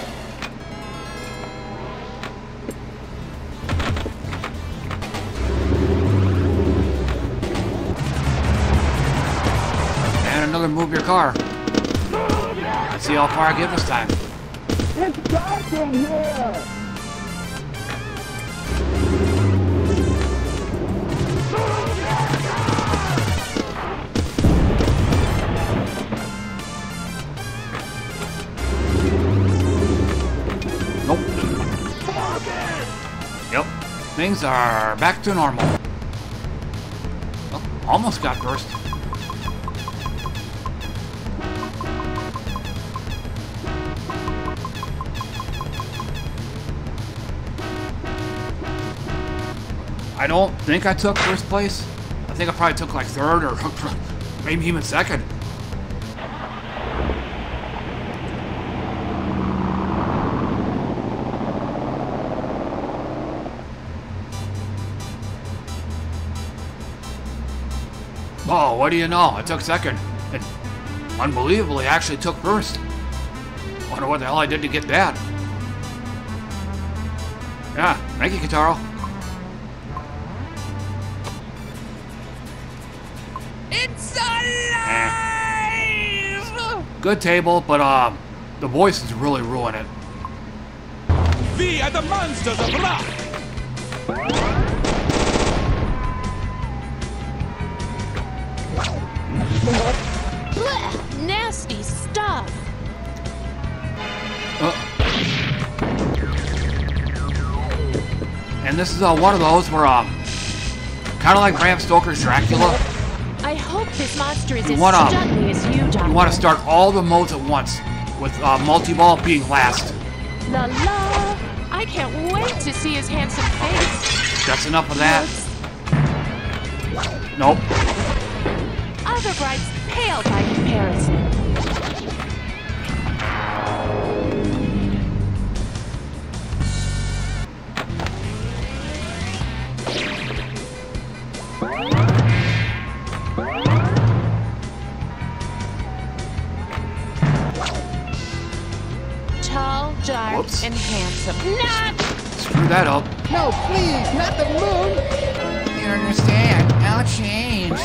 And another move your car. Let's see how far I get this time. It's dark in here! Nope. Yep. Things are back to normal. Oh, almost got burst. I don't think I took first place. I think I probably took like third or maybe even second. Oh, what do you know? I took second. And unbelievably, I actually took first. Wonder what the hell I did to get that. Yeah, thank you, Kitaro. It's alive! Eh. Good table, but um, the voices really ruin it. We are the monsters of rock! Blech, nasty stuff. Uh, and this is uh, one of those where, um, kind of like Bram Stoker's Dracula. I hope this monster is you as wanna, studly as you, Doctor. You want to start all the modes at once, with uh, multi-ball being last. La la! I can't wait to see his handsome face. That's enough of that. Nope. Other brights pale by comparison. Tall, dark, Whoops. and handsome. Not! Screw that up. No, please, not the moon. You don't understand. I'll change.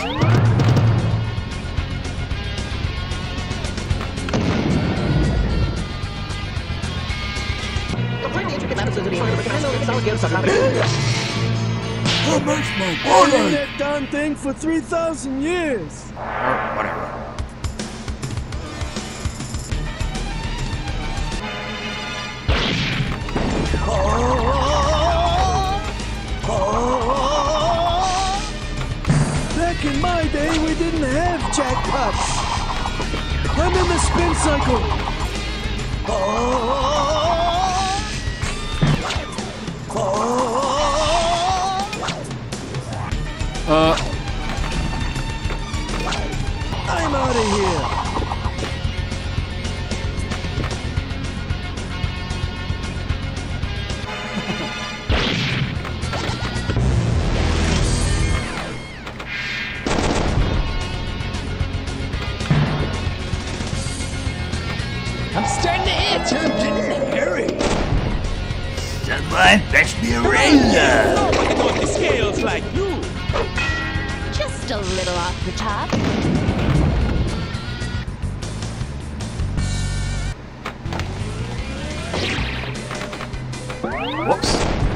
How much my body? That darn thing for three thousand years. Or whatever. Back in my day, we didn't have jackpots. I'm in the spin cycle. Uh. I'm out of here. I'm starting to itch. I'm getting in a hurry. Someone fetch me a razor. Nobody knows the scales like you. Just a little off the top. Whoops.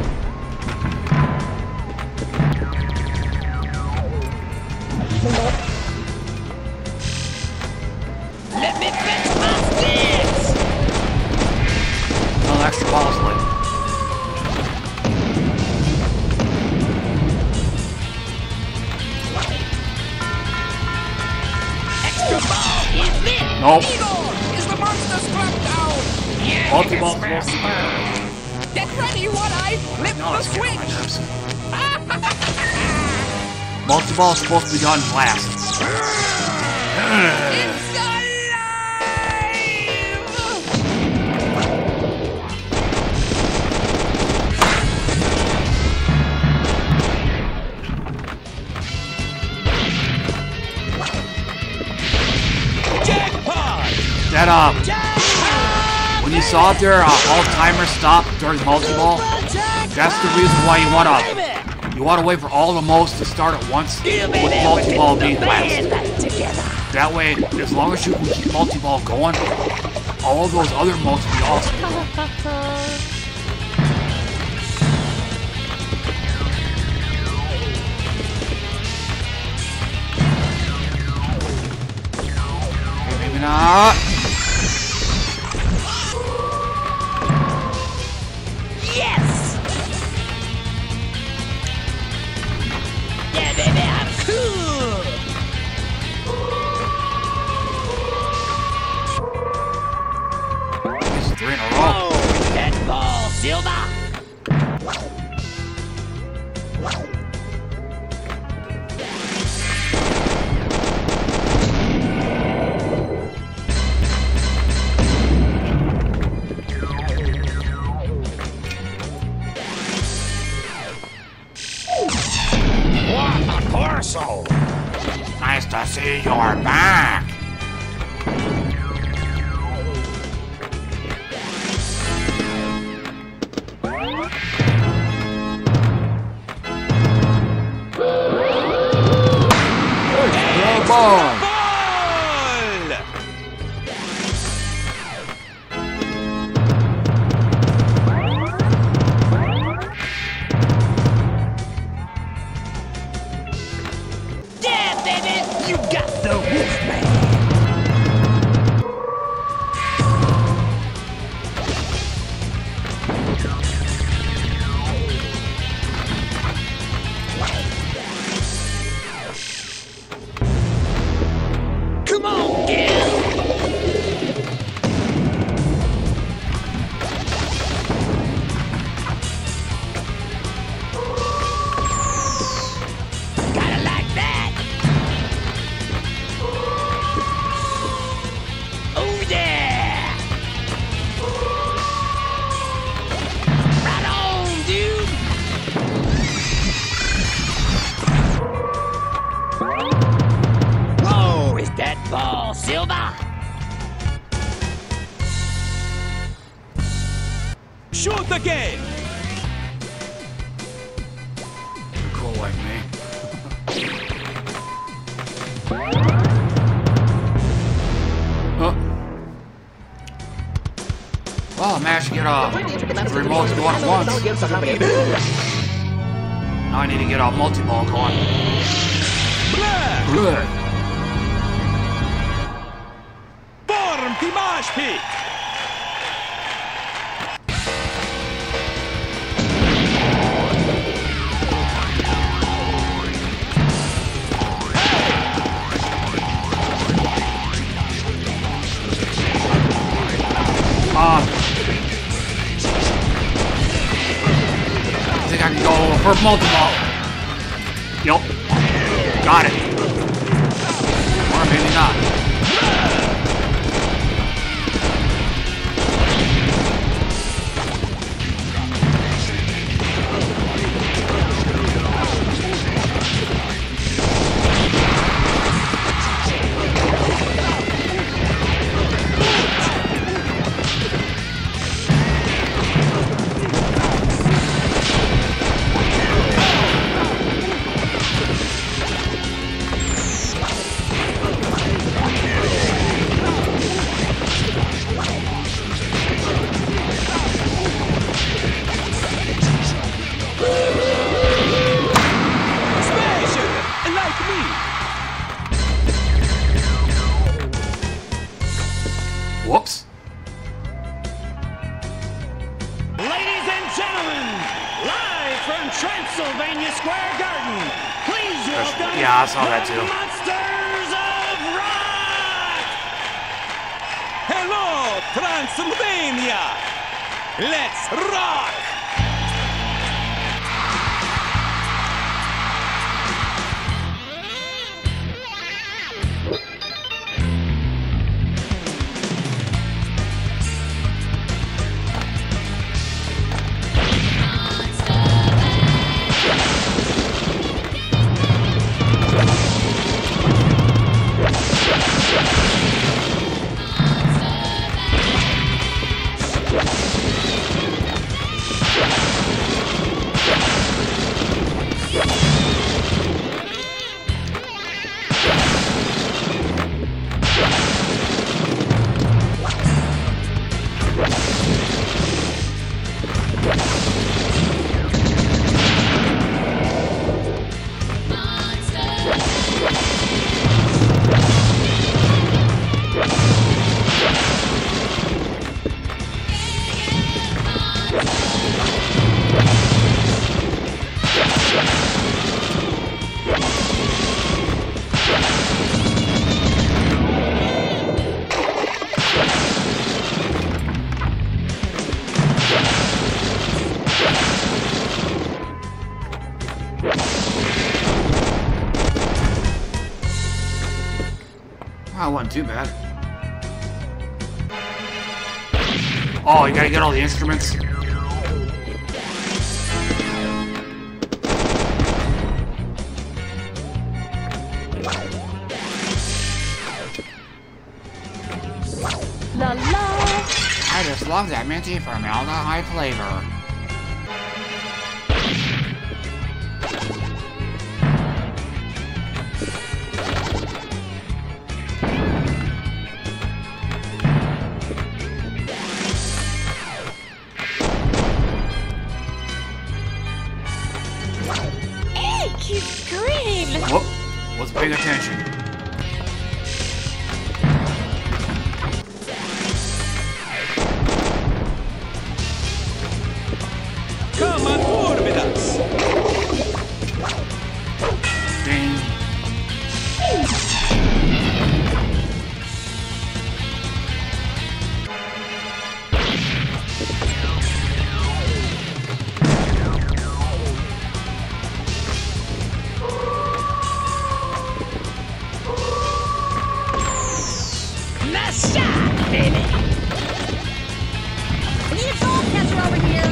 Let me fetch my sticks. Oh, extra balls late. Extra ball is lit. Nope. Eagle is the monster struck down. Yeah, Multi-ball yes, supposed to Get ready, one eye. Flip No, the that's getting on my switch. nerves. Multi-ball is supposed to be done last. It's That, um, when you saw it there, uh, all timers stop during multi-ball, that's the reason why you want to, you want to wait for all the modes to start at once, with multi-ball being last. That way, as long as you can keep multi-ball going, all of those other modes will be awesome. Maybe not. yes. Yeah, baby, I'm cool. This is three in a row. Oh, that ball, Silver. Pinball, Silver! Shoot again! You're cool like me. Oh. Well, I managed to get uh, the remote going at once. Now I need to get a multi-ball going. Good. Form the mosh pit! Um, I think I can go for multi-ball. Yup. Got it. Or maybe not. Whoops. Ladies and gentlemen, live from Transylvania Square Garden, please welcome Yeah, I saw that too. the Monsters of Rock! Hello, Transylvania! Let's rock! That wasn't too bad. Oh, you gotta get all the instruments? La la! I just love that minty formaldehyde flavor. He's green! Whoop, wasn't paying attention. Come on board with us! Ding. Nice shot, baby! I need a goal catcher over here!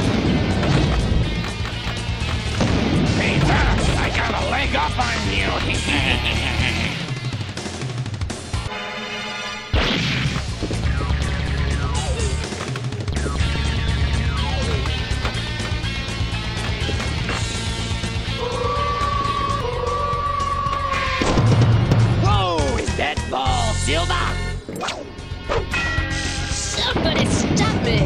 Peter, I got a leg up on you! Somebody stop me!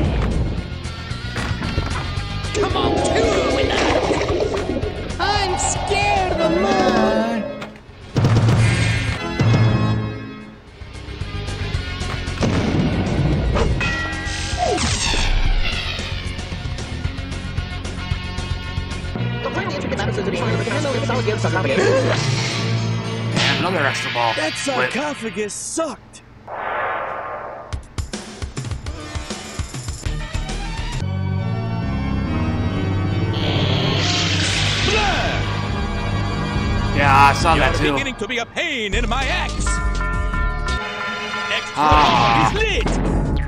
Come on, two with us! I'm scared of the moon! And another extra ball. That sarcophagus sucked. Yeah, I saw that too. You're beginning to be a pain in my axe. Extra Ah. is lit.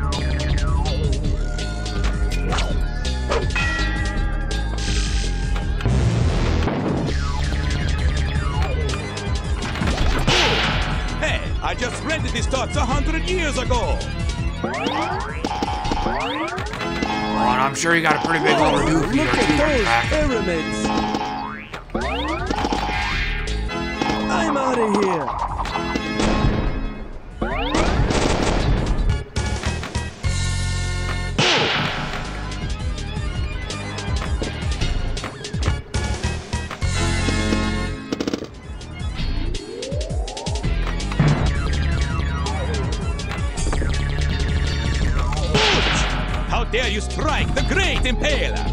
I just rented these thoughts a hundred years ago. Oh, and I'm sure you got a pretty big overdue for your Look at those back. pyramids. I'm out of here. Dare you strike the great impaler?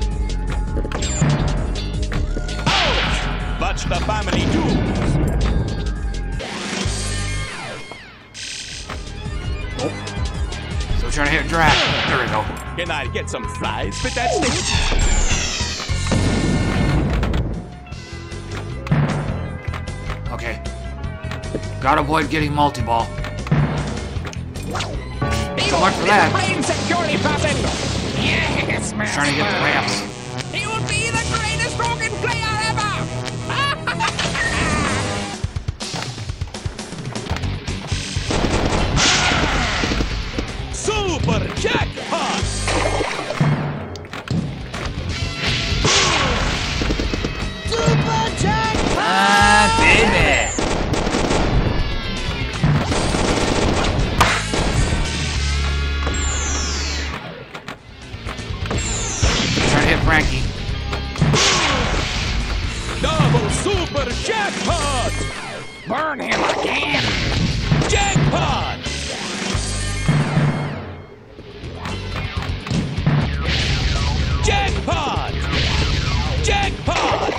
Ouch! Much the family dues. Oh. Still trying to hit drag. There we go. Can I get some fries with that stick? Okay. Gotta avoid getting multi-ball. So much for that. Security person. Yes, Just trying to get the ramps. He will be the greatest organ player ever. Super jackpot! Super jackpot! Ah, baby. Frankie. Double super jackpot! Burn him again! Jackpot! Jackpot! Jackpot!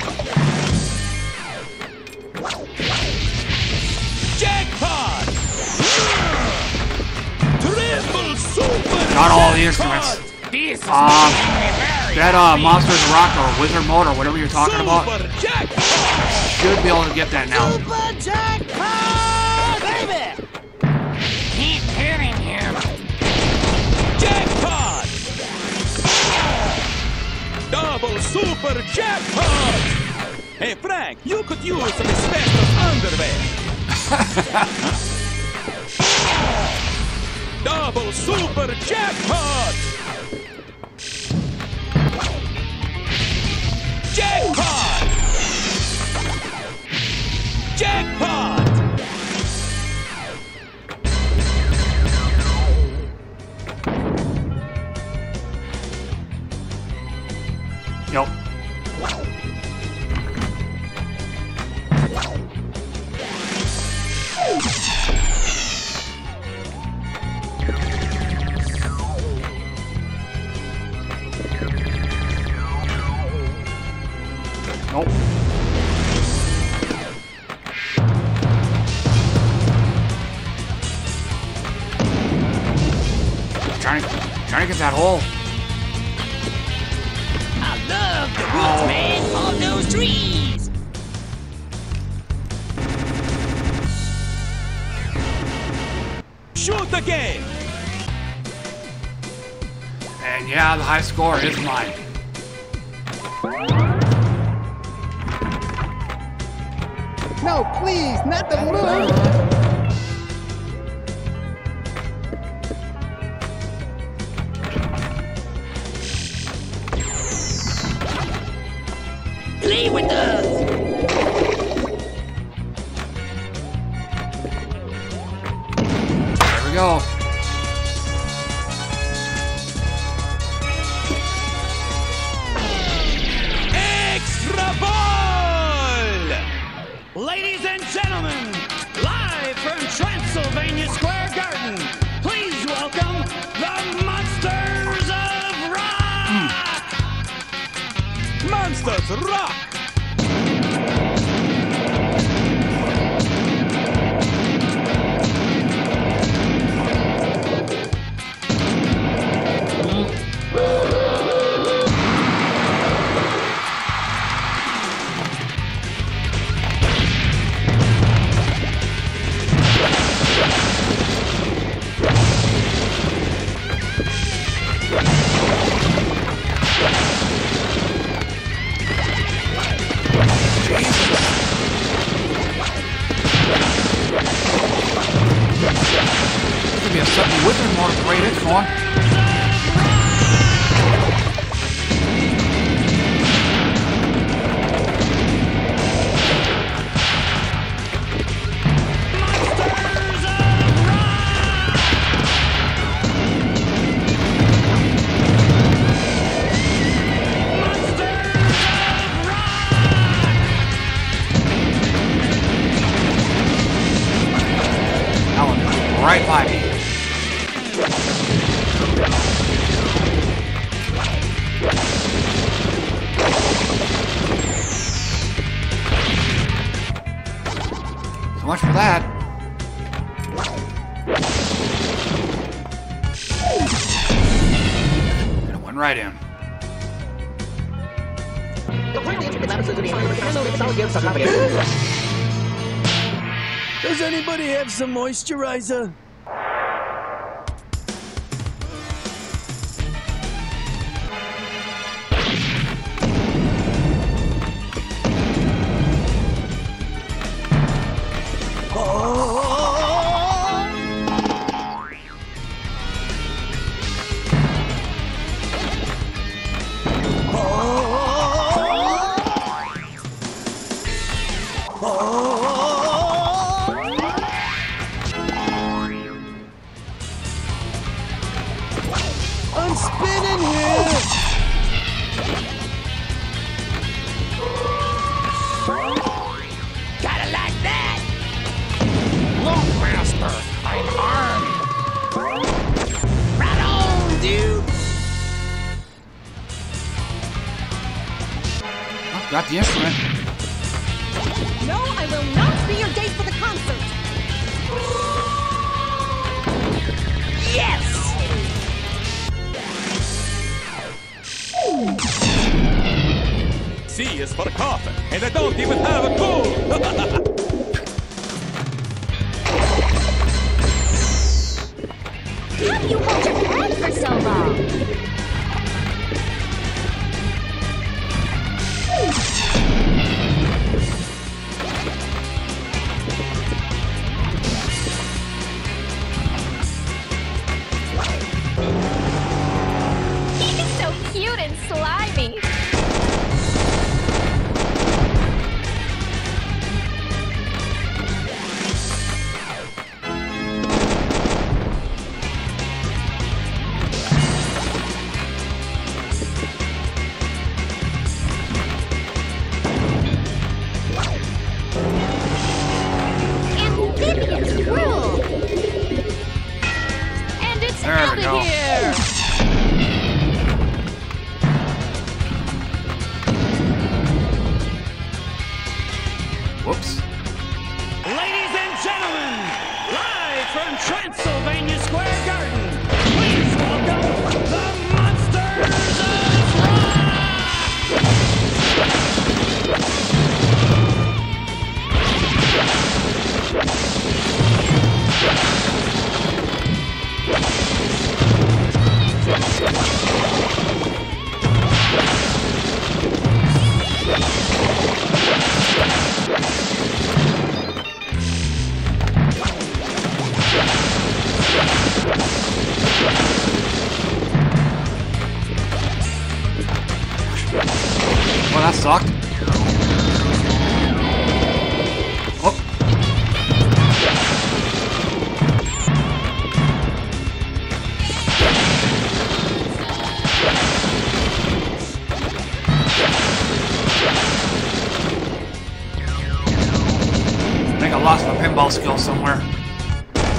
Jackpot! Triple super Got all the instruments. This is um, that uh, Monsters Rock or Wizard Mode or whatever you're talking super about, jackpot! should be able to get that now. Super jackpot, baby! Keep hitting him. Jackpot! Double super jackpot! Hey Frank, you could use some asbestos underwear. Double super jackpot! Jackpot! Jackpot! Yep. Nope. Trying to, trying to get that hole. I love the woods, man. All those trees. Shoot again! And yeah, the high score is mine. No, please, not the moon. Play with us. There we go. Transylvania Square Garden. Please welcome the Monsters of Rock! Mm. Monsters Rock! Right by me. So much for that. And it went right in. Does anybody have some moisturizer? I'm spinning here! Gotta like that! Look, Master, I'm armed! Right on, dude! Oh, got the instrument. No, I will not be your date for the concert! Yes! C is for coffin, and I don't even have a clue! How do you hold your breath for so long? He's so cute and slimy. Amphibious rule. And it's There out we of go. here. Whoops. Ladies and gentlemen, live from Transylvania Square Garden, please welcome the Monsters of Rock! Well, that sucked. Oh. I think I lost my pinball skill somewhere.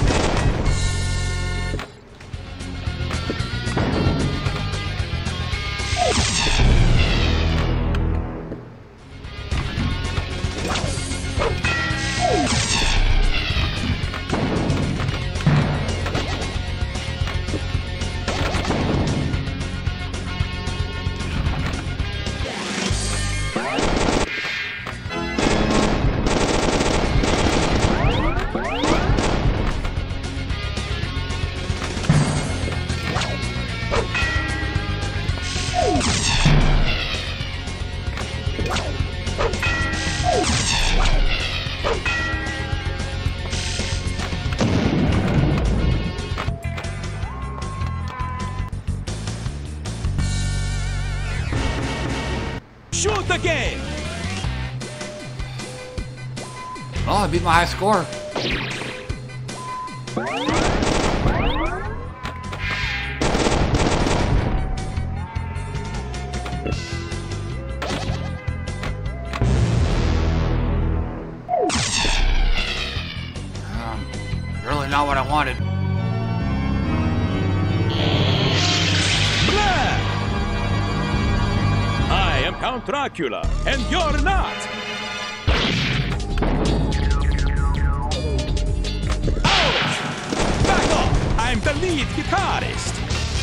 Shoot again! Oh, I beat my high score. Um, really not what I wanted. I am Count Dracula, and you're not! Ouch! Back off! I'm the lead guitarist!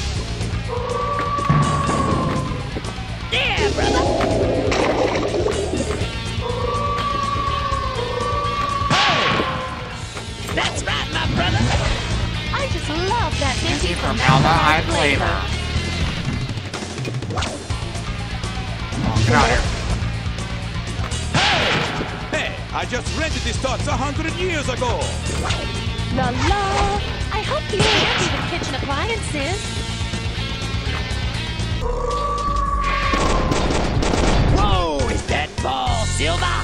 Yeah, brother! Hey! That's right, my brother! I just love that minty formaldehyde flavor. Get out here. Hey! Hey! I just rented this box a hundred years ago! La la! I hope you empty the kitchen appliances. Whoa! Is that ball silver?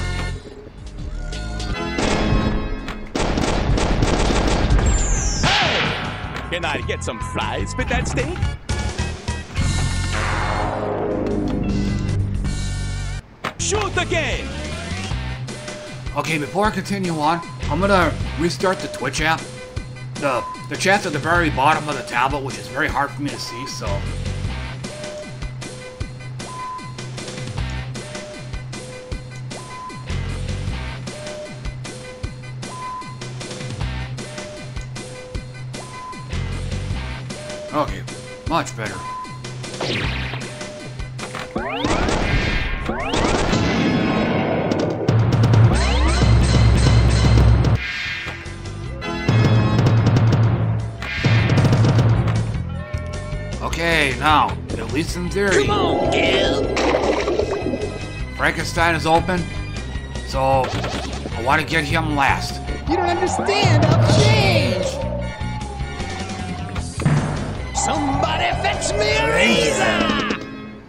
Hey! Can I get some fries with that steak? Shoot again! Okay, before I continue on, I'm gonna restart the Twitch app. The the chat's at the very bottom of the tablet, which is very hard for me to see, so. Okay, much better. Okay, now, at least in theory, Come on, Gil! Frankenstein is open, so I want to get him last. You don't understand, I'll change! Somebody fetch me a razor!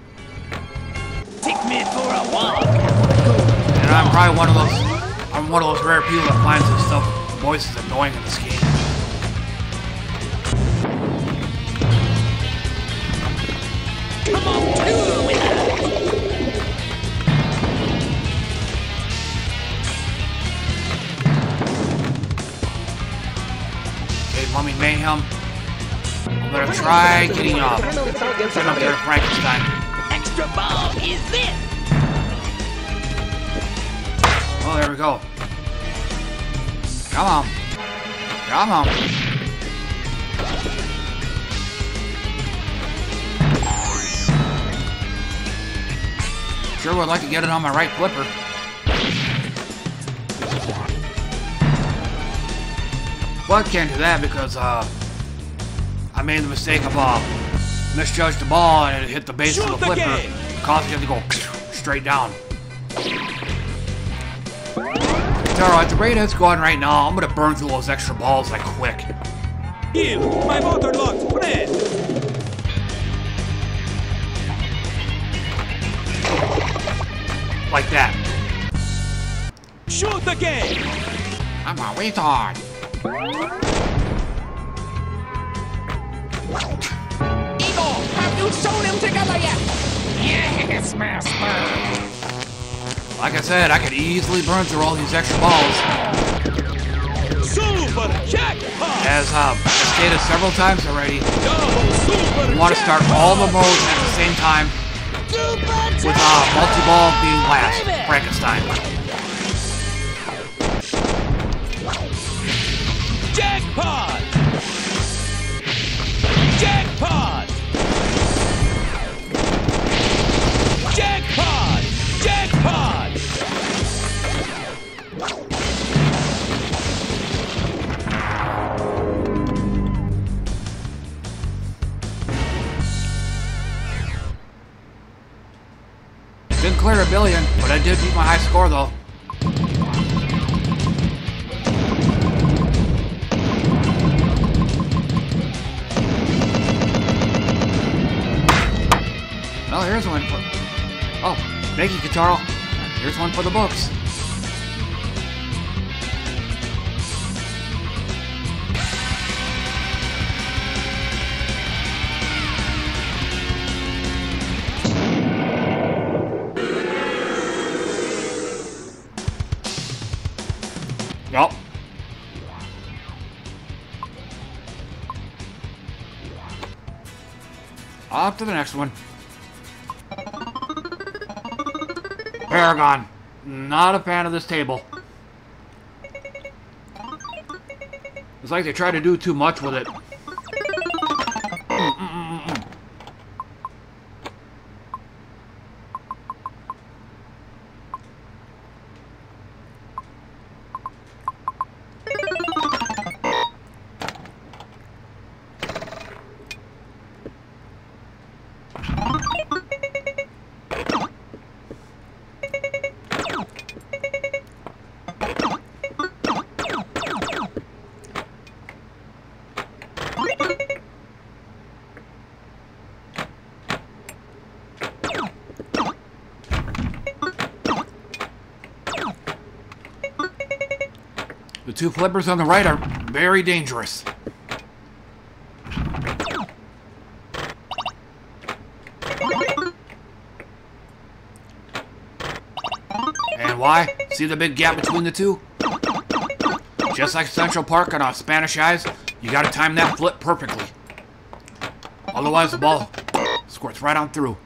Take me for a walk! And I'm probably one of those, I'm one of those rare people that finds this stuff, voices annoying in this game. Come on, tour with us! Okay, Mummy Mayhem. I'm gonna try getting up. Getting up there to Frankenstein. Extra ball is this! Oh, there we go. Come on. Come on. Sure would like to get it on my right flipper. But can't do that because uh, I made the mistake of uh, misjudged the ball and it hit the base Shoot of the flipper, again. causing it to go straight down. It's alright, the rate it's going right now, I'm gonna burn through those extra balls like quick. Gil, my waterlogged friend! Like that. Shoot again! I'm a retard. Eagle, have you sewn them together yet? Yes, master! Like I said, I could easily burn through all these extra balls. Super jackpot! As uh, I've stated several times already, Double super you want to start all the modes at the same time, with uh, multi-ball being last. Frankenstein. Jackpot! Jackpot! Jackpot! Jackpot! Didn't clear a billion, but I did beat my high score though. Well, here's one. Oh, Thank you, Kataro. Here's one for the books. Yup. Up to the next one. Paragon. Not a fan of this table. It's like they try to do too much with it. Mm -mm -mm -mm. The two flippers on the right are very dangerous. And why? See the big gap between the two? Just like Central Park on a Spanish Eyes, you gotta time that flip perfectly. Otherwise the ball squirts right on through.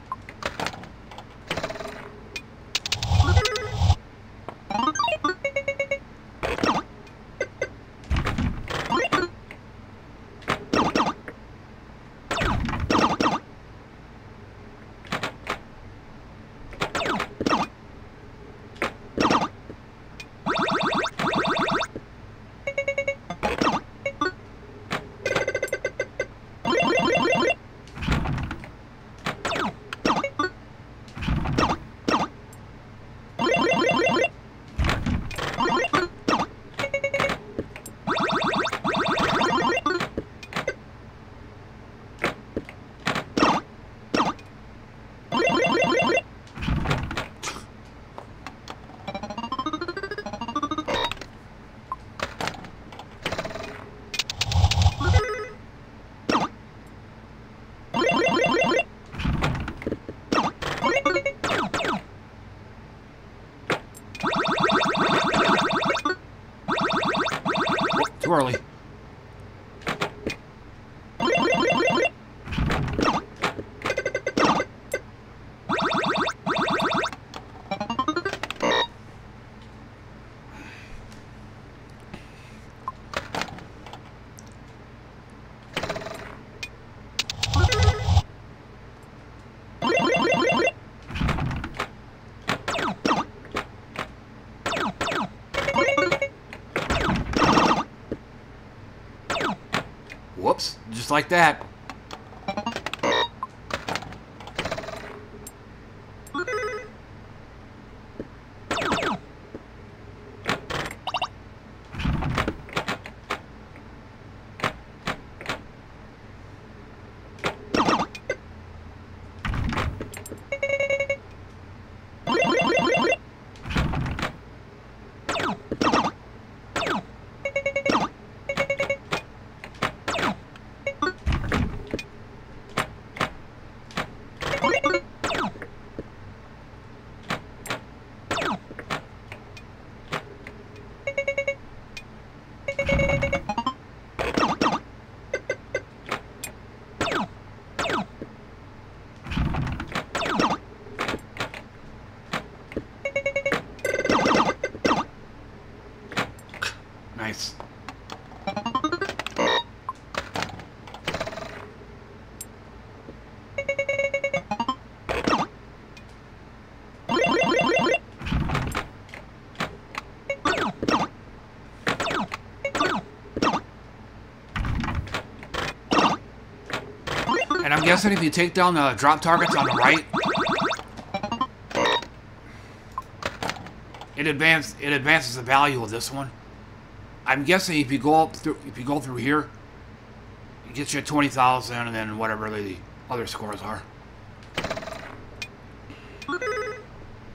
Too early. Whoops, just like that. Nice. And I'm guessing if you take down the drop targets on the right, it advances it advances the value of this one. I'm guessing if you go up through if you go through here, it gets you twenty thousand, and then whatever the other scores are.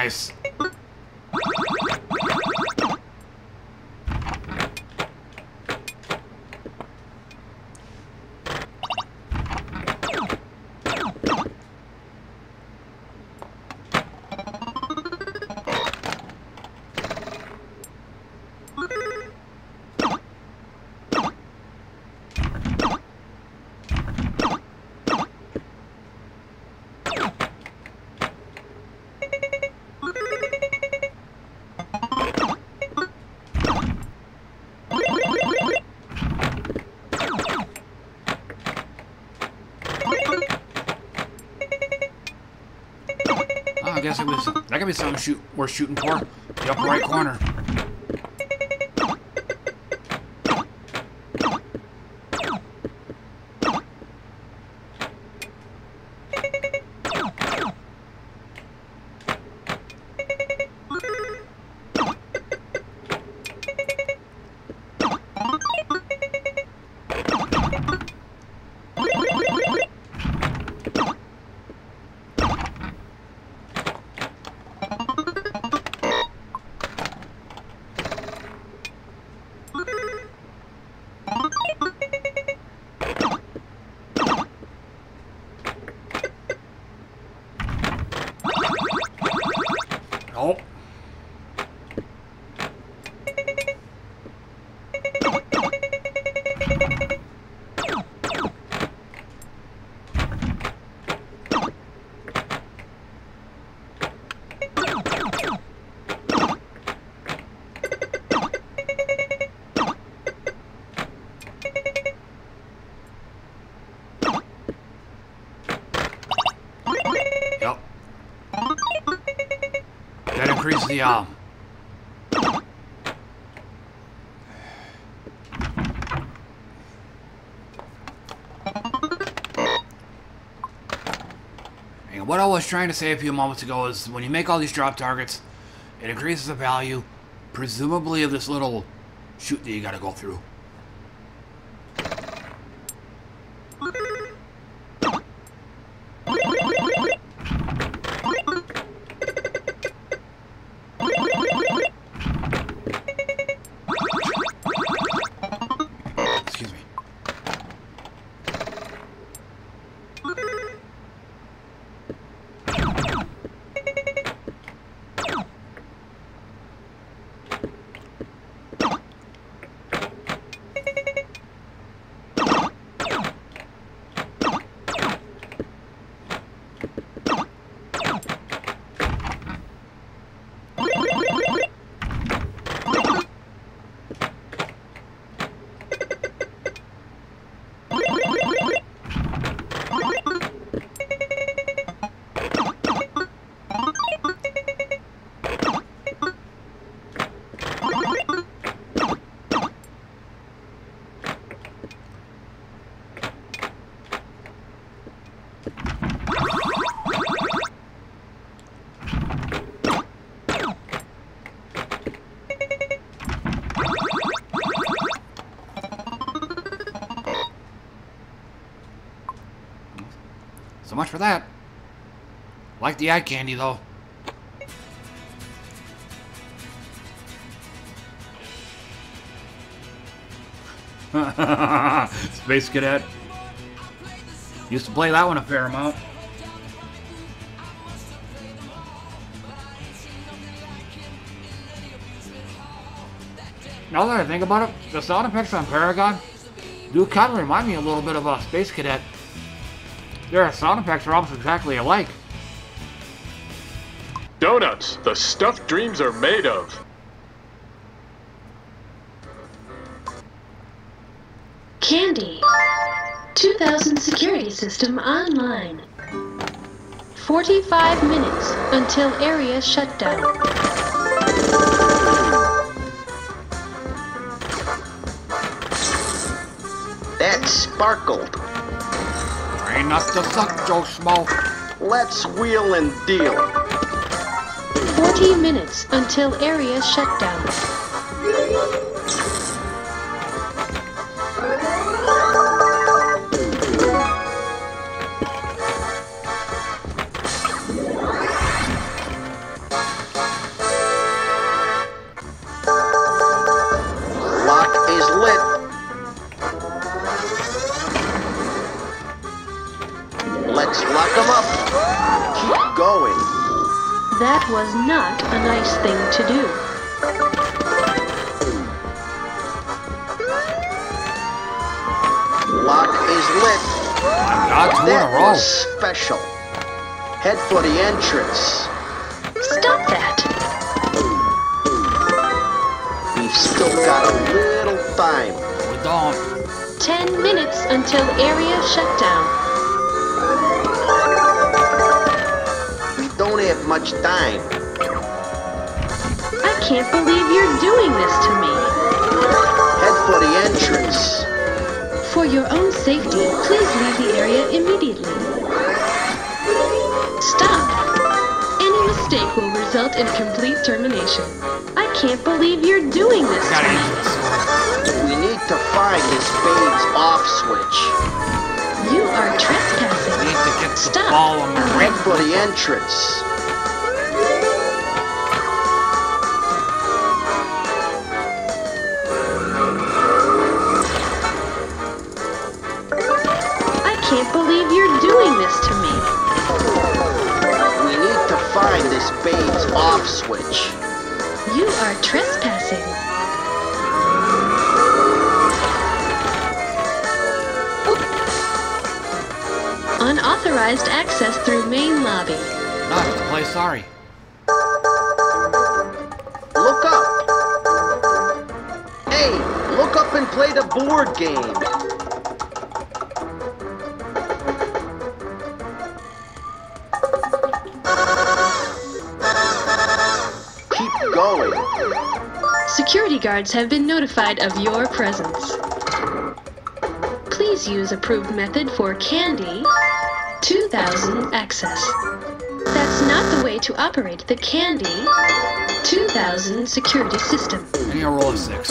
Nice. I guess it was, that could be something shoot, worth shooting for. The upper right corner. Oh. Yep. That increased the, um... And what I was trying to say a few moments ago is when you make all these drop targets, it increases the value, presumably of this little chute that you gotta go through. So much for that. Like the eye candy, though. Space Cadet. Used to play that one a fair amount. Now that I think about it, the sound effects on Paragon do kind of remind me a little bit of a Space Cadet. Their sound effects are almost exactly alike. Donuts, the stuff dreams are made of. Candy. two thousand security system online. forty-five minutes until area shutdown. That sparkled. Try not to suck, Joe Schmoe. Let's wheel and deal. forty minutes until area shutdown. up. Keep going. That was not a nice thing to do. Lock is lit. Got two in a That row. was special. Head for the entrance. Stop that! We've still got a little time. We don't. Ten minutes until area shutdown. We don't have much time. I can't believe you're doing this to me. Head for the entrance. For your own safety, please leave the area immediately. Stop! Any mistake will result in complete termination. I can't believe you're doing this to me. We need to find this babe's off switch. You are trespassing. Need to get the Stop. ball on the Head red. for the entrance. I can't believe you're doing this to me. We need to find this babe's off switch. You are trespassing. Unauthorized access through main lobby. Not to play sorry. Look up. Hey, look up and play the board game. Keep going. Security guards have been notified of your presence. Please use approved method for Candy two thousand access. That's not the way to operate the Candy two thousand security system. I need a roll of six.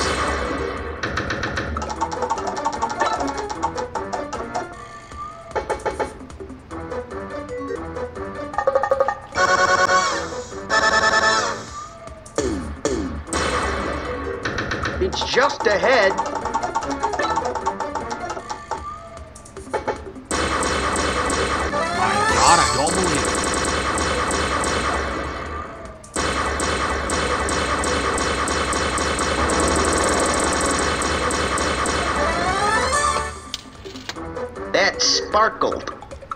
It's just ahead. My God, I don't believe it. That sparkled.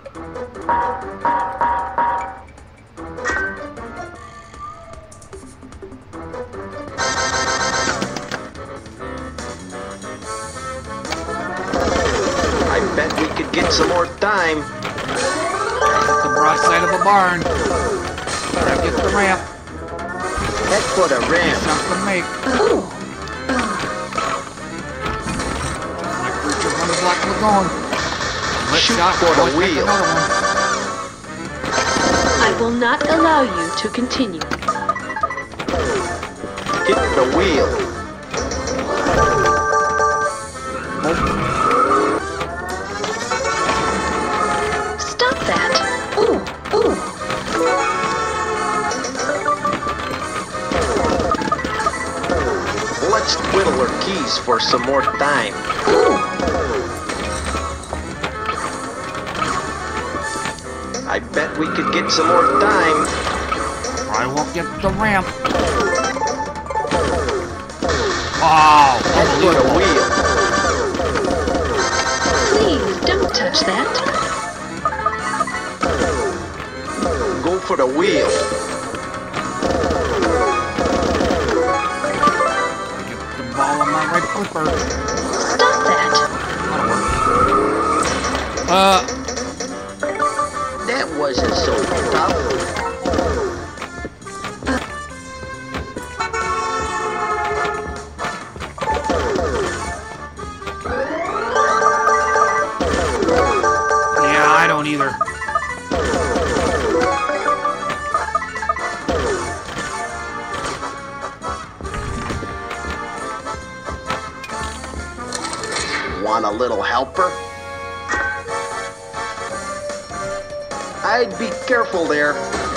I bet we could get some more time. At the broad side of a barn. Gotta get the ramp. Head for the ramp. Something to make. My creature runs like we're going. Let's Shoot shot for the let's make wheel. another one. I will not allow you to continue. Hit the wheel. Stop that! Ooh, ooh. Let's twiddle our keys for some more time. I bet we could get some more time. I won't get the ramp. Oh, Head for the wheel. Please don't touch that. Go for the wheel. Get the ball on my red clipper. Stop that. That'll work. Uh, That wasn't so tough. yeah, I don't either. Want a little helper? I'd be careful there.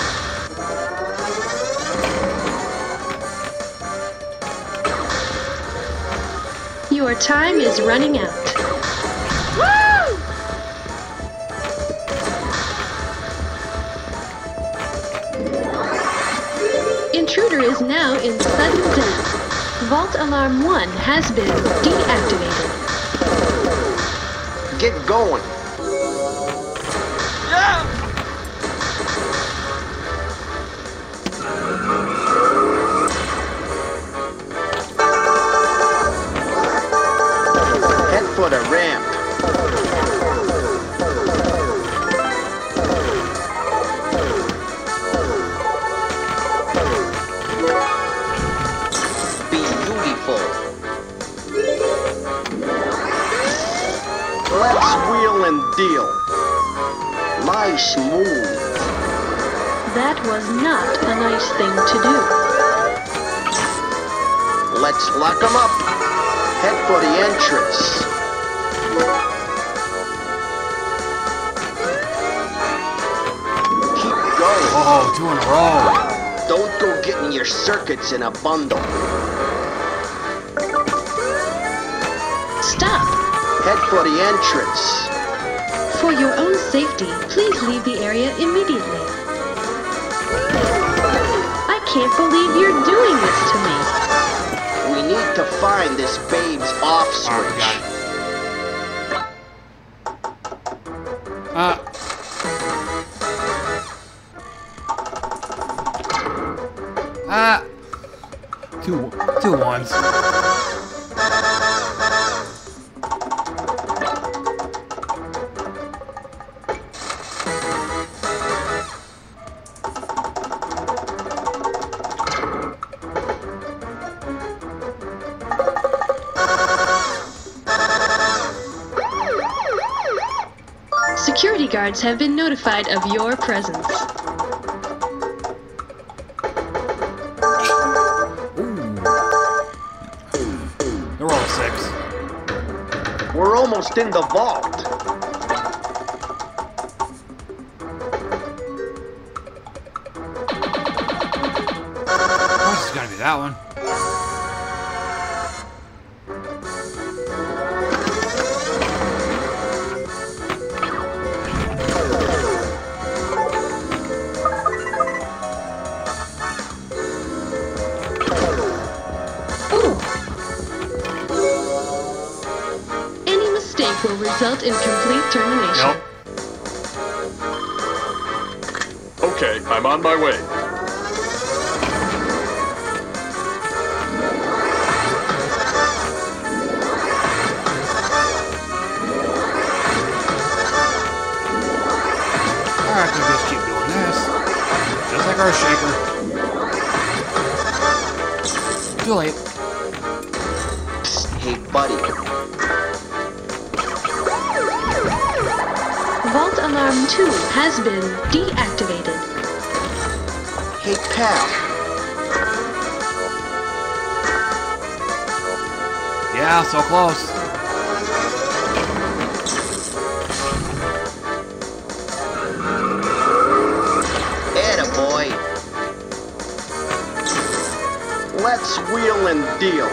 Your time is running out. Woo! intruder is now in sudden death. Vault Alarm one has been deactivated. Get going. Yeah! Head for the ramp. Let's wheel and deal. Lie smooth. That was not a nice thing to do. Let's lock them up. Head for the entrance. Keep going. Oh, two in a row. Don't go getting your circuits in a bundle. Stop. Head for the entrance. For your own safety, please leave the area immediately. I can't believe you're doing this to me. We need to find this babe's off switch. Uh. Ah. Uh, two, two ones. Security guards have been notified of your presence. They're all six. We're almost in the vault. Oh, this is gonna be that one. Will result in complete termination. Yep. Okay, I'm on my way. Alright, we'll just keep doing this. Just like our shaker. Too late. Hey, buddy. Vault Alarm two has been deactivated. Hey, pal. Yeah, so close. Attaboy. Let's wheel and deal.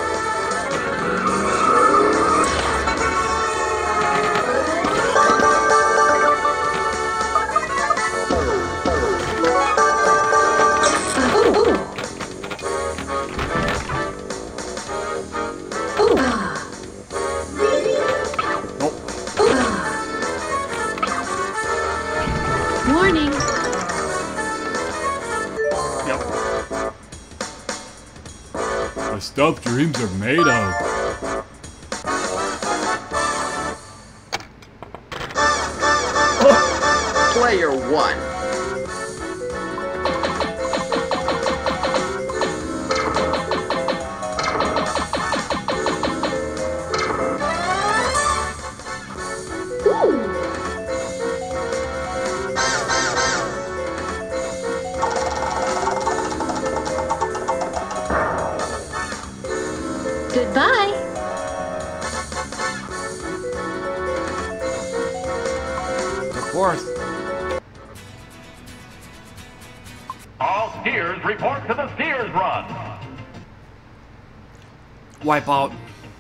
Warning. Yep. The stuff dreams are made of. Player one. Goodbye. The fourth. All steers report to the steers run. Wipe out.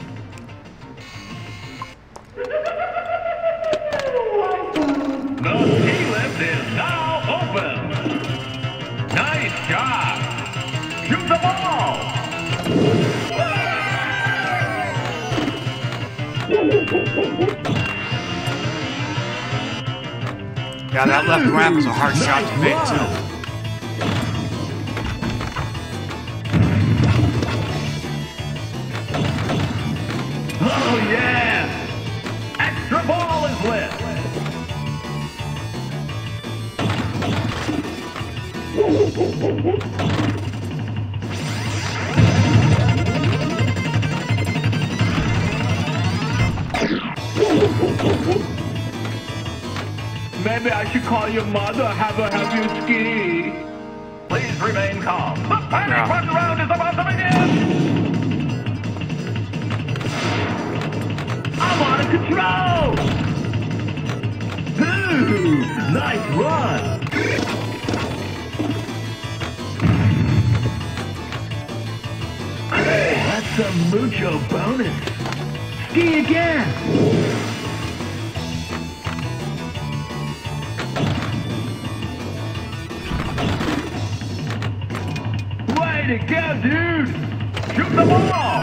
The ski lift is now open. Nice job. Yeah, that left ramp was a hard shot to make, too. Oh, yeah! Extra ball is lit! Maybe I should call your mother, have her help you ski. Please remain calm. The panic Yeah. run round is about to begin! I'm out of control! Ooh, nice run! Hey, that's a mucho bonus. Ski again! Way to go, dude! Shoot the ball!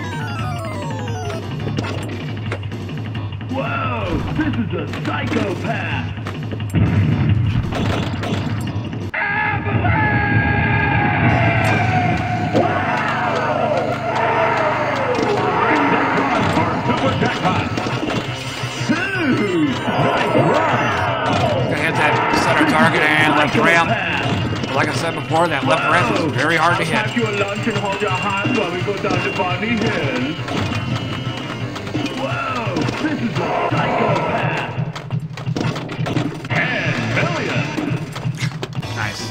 Whoa, this is a psychopath! Super jackpot! Ooh, nice run! Gonna hit that center target and left ramp. Like I said before, that left ramp is very hard to hit. I'll pack you a lunch and hold your hand while we go down to Bonnie Hill. Whoa, this is a psychopath. ten million. Nice.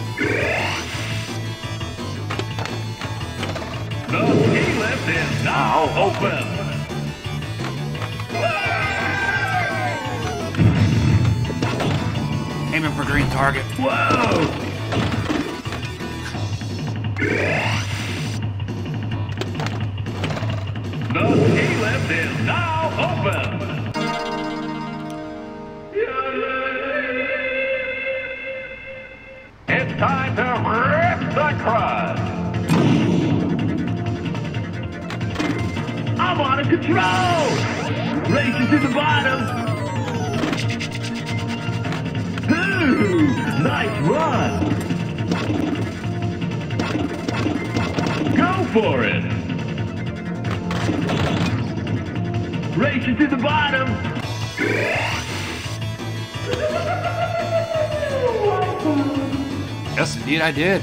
The ski lift is now open. Aiming for green target. Whoa. The ski lift is now open! It's time to rip the crust! I'm out of control! Racing to the bottom! Ooh, nice run! Go for it! Racing to the bottom! Yes, indeed I did.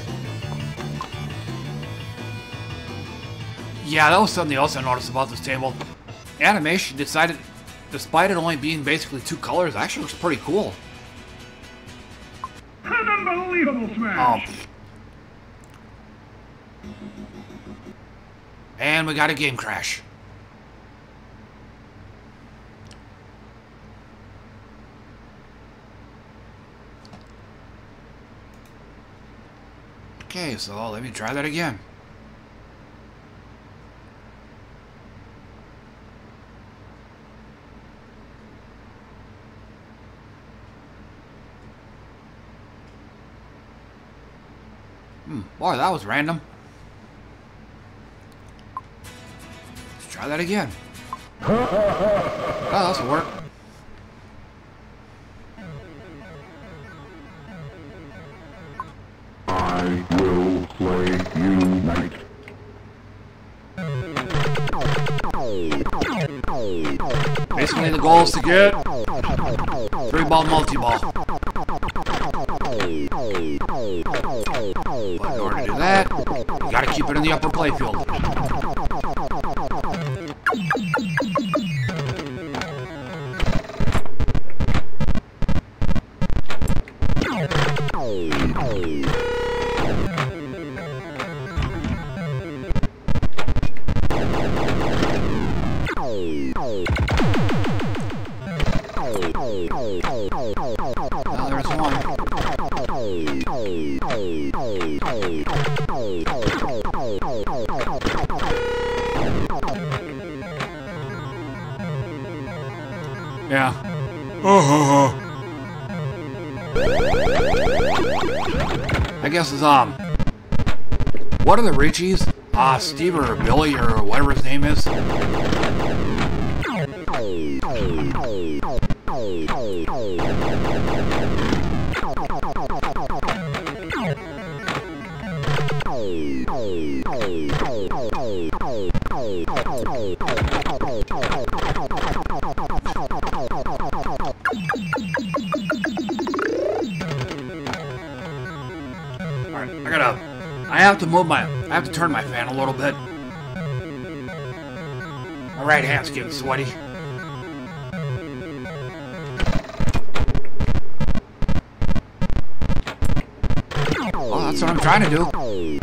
Yeah, that was something else I noticed about this table. Animation decided, despite it only being basically two colors, actually looks pretty cool. An unbelievable smash! Oh. And we got a game crash. Okay, so let me try that again. Hmm, boy, that was random. Let's try that again. Oh, this will work. I will play you night. Basically, the goal is to get three ball multi-ball. But in order to do that, you gotta keep it in the upper playfield. Oh, there's one. Yeah. Oh, I guess it's, um, what are the Richies? Ah, uh, Steve or Billy or whatever his name is. Alright, I gotta... I have to move my... I have to turn my fan a little bit. My right hand's getting sweaty. Oh, that's what I'm trying to do.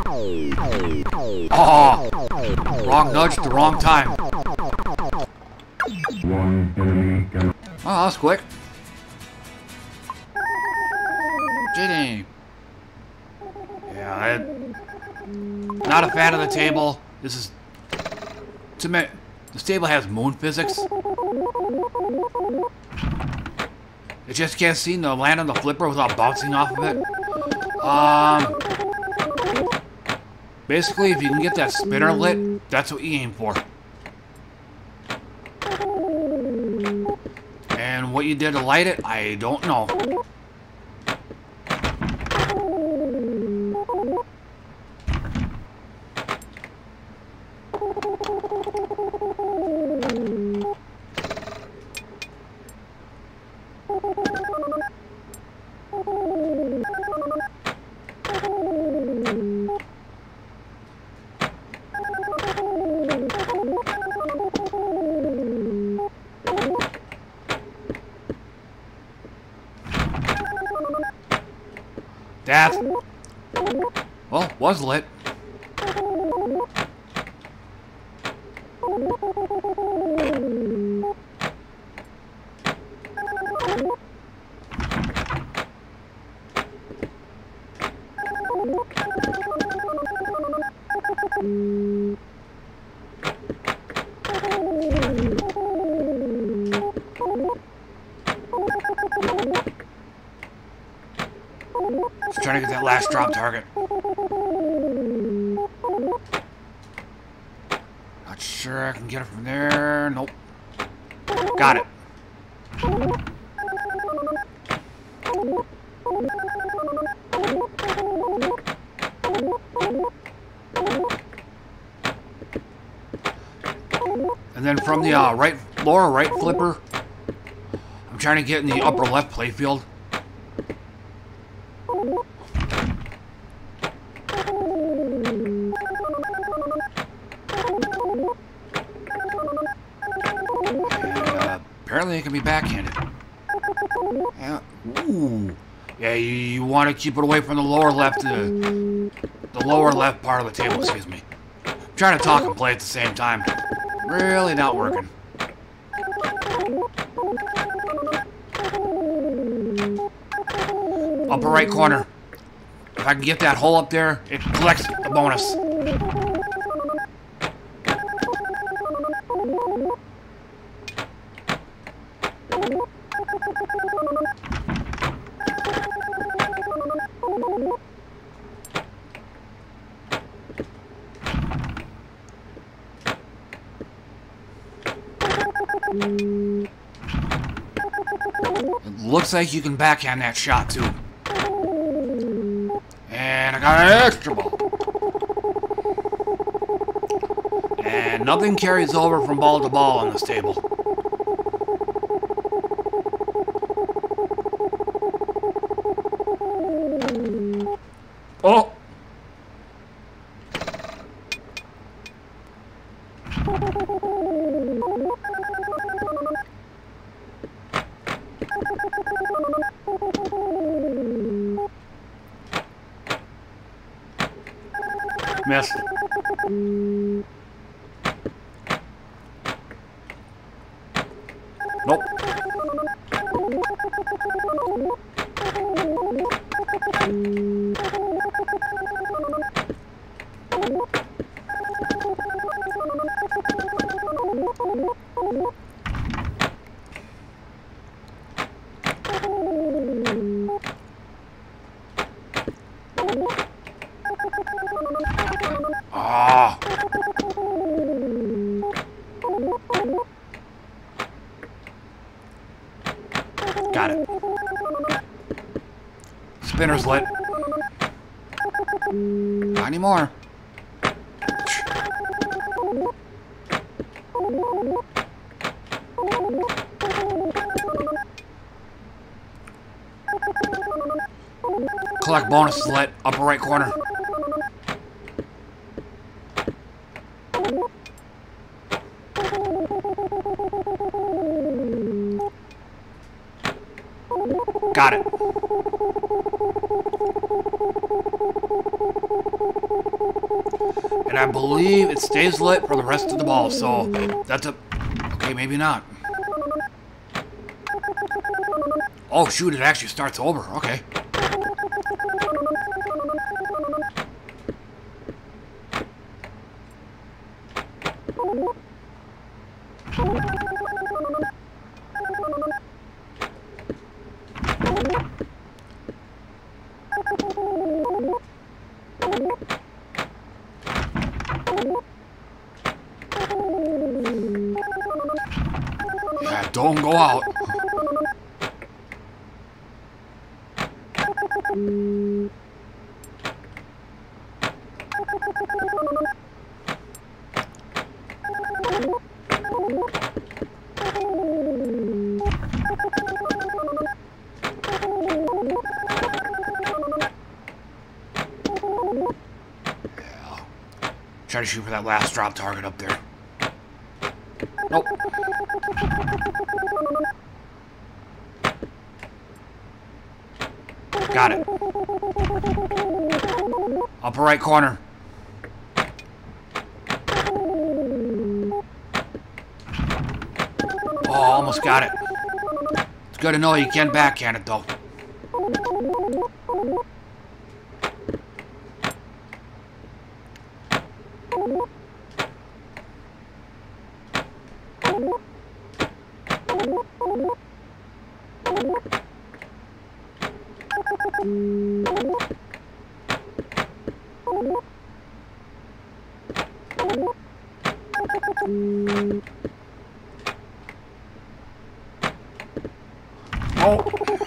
Oh, wrong nudge at the wrong time. Oh, that was quick. Ginny. Yeah, I... Not a fan of the table. This is... To me, this table has moon physics. It just can't seem to land on the flipper without bouncing off of it. Um... Basically, if you can get that spinner lit, that's what you aim for. And what you did to light it, I don't know. That, well, was lit. Just trying to get that last drop target. Not sure I can get it from there. Nope. Got it. And then from the uh, right, lower right flipper, I'm trying to get in the upper left playfield. Apparently it can be backhanded. Yeah. Ooh. Yeah, you, you want to keep it away from the lower left, uh, the lower left part of the table, excuse me. I'm trying to talk and play at the same time. Really not working. Upper right corner. If I can get that hole up there, it collects the bonus. It looks like you can backhand that shot too. And I got an extra ball. And nothing carries over from ball to ball on this table. Oh! Missed. Nope. Ah. Got it. Spinner's lit. Not anymore. Collect bonuses lit, upper right corner. Got it. And I believe it stays lit for the rest of the ball, so that's a... Okay, maybe not. Oh shoot, it actually starts over. Okay. Yeah, don't go out. Try to shoot for that last drop target up there. Nope. Got it. Upper right corner. Oh, almost got it. It's good to know you can't backhand it though. Oh.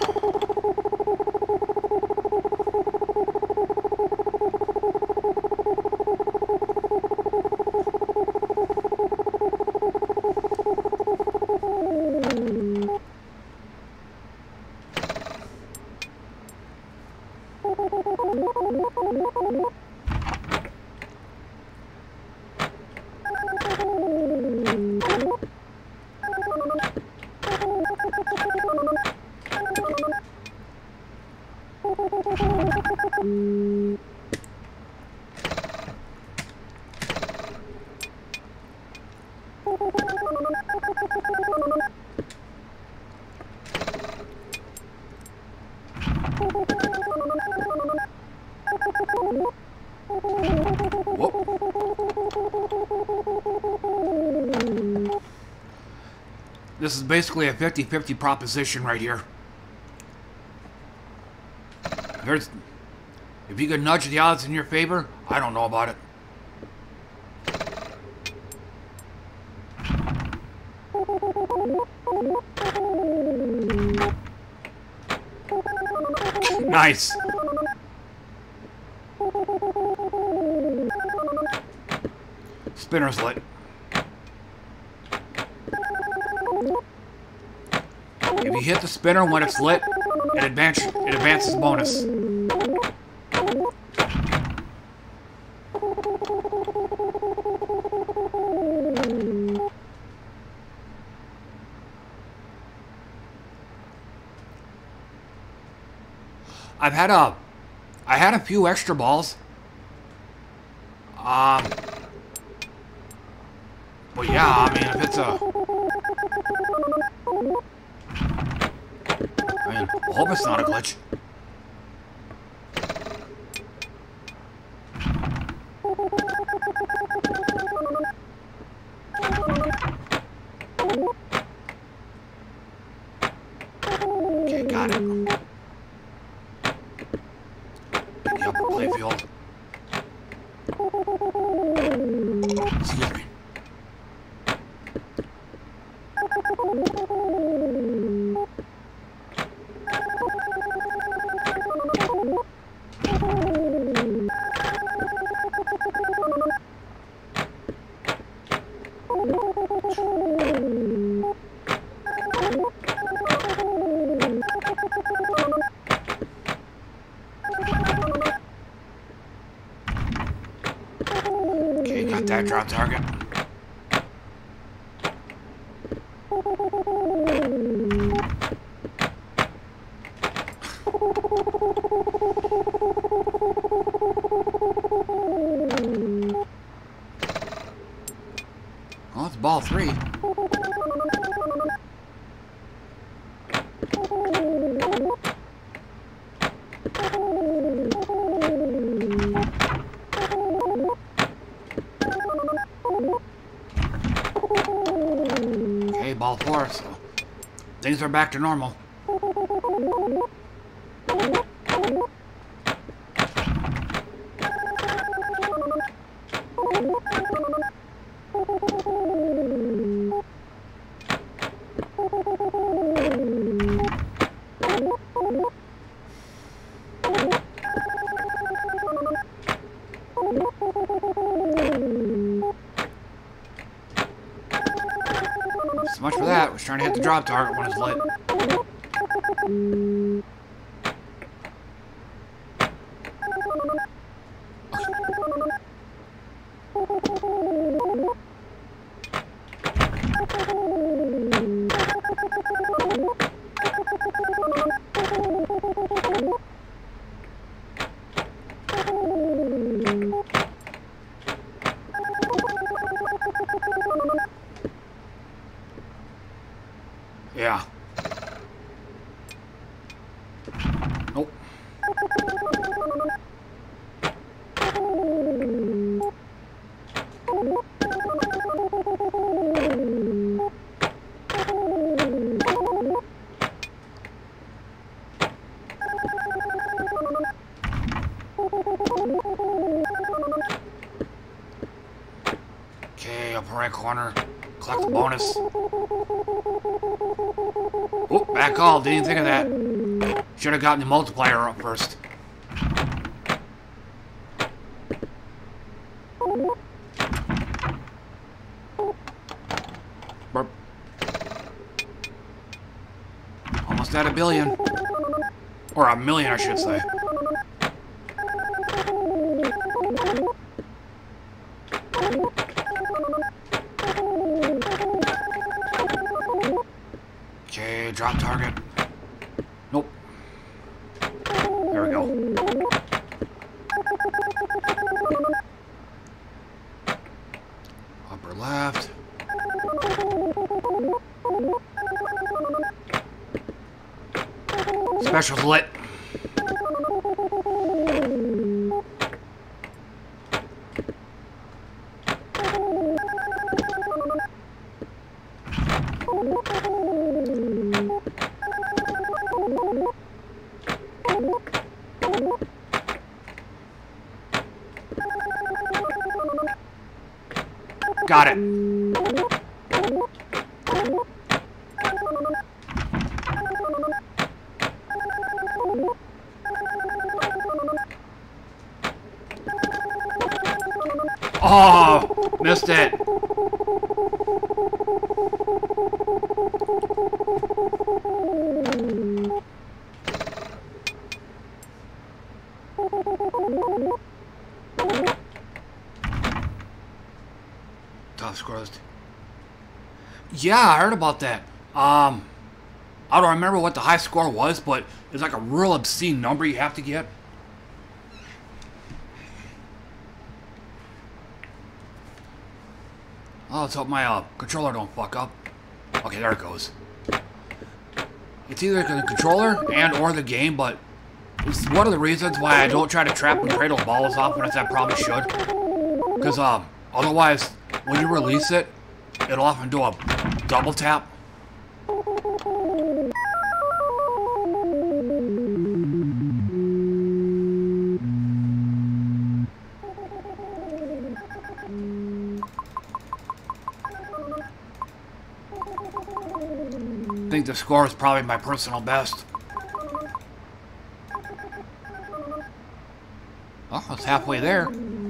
This is basically a fifty fifty proposition right here. There's, if you could nudge the odds in your favor, I don't know about it. Nice. Spinner's lit. If you hit the spinner when it's lit, it, advance, it advances bonus. I've had a, I had a few extra balls. Um, but yeah, I mean, if it's a, I mean, I hope it's not a glitch. Okay, got it. The upper playfield. Excuse me. Got that drop target. Well, it's ball three. Okay, ball four, so things are back to normal. So much for that. Was trying to hit the drop target when it's lit. Yeah. Nope. Okay, upper right corner. Collect the bonus. Oh, bad call. Didn't even think of that. Should have gotten the multiplier up first. Burp. Almost at a billion. Or a million, I should say. Okay, drop target. Nope. There we go. Upper left. Special's lit. Got it. Oh, missed it. Tough scores. Yeah, I heard about that. Um, I don't remember what the high score was, but it's like a real obscene number you have to get. Oh, let's hope my uh, controller don't fuck up. Okay, there it goes. It's either the controller and or the game, but it's one of the reasons why I don't try to trap and cradle balls as often as I probably should. Because um, otherwise, when you release it, it'll often do a double tap. I think the score is probably my personal best. Oh, it's halfway there.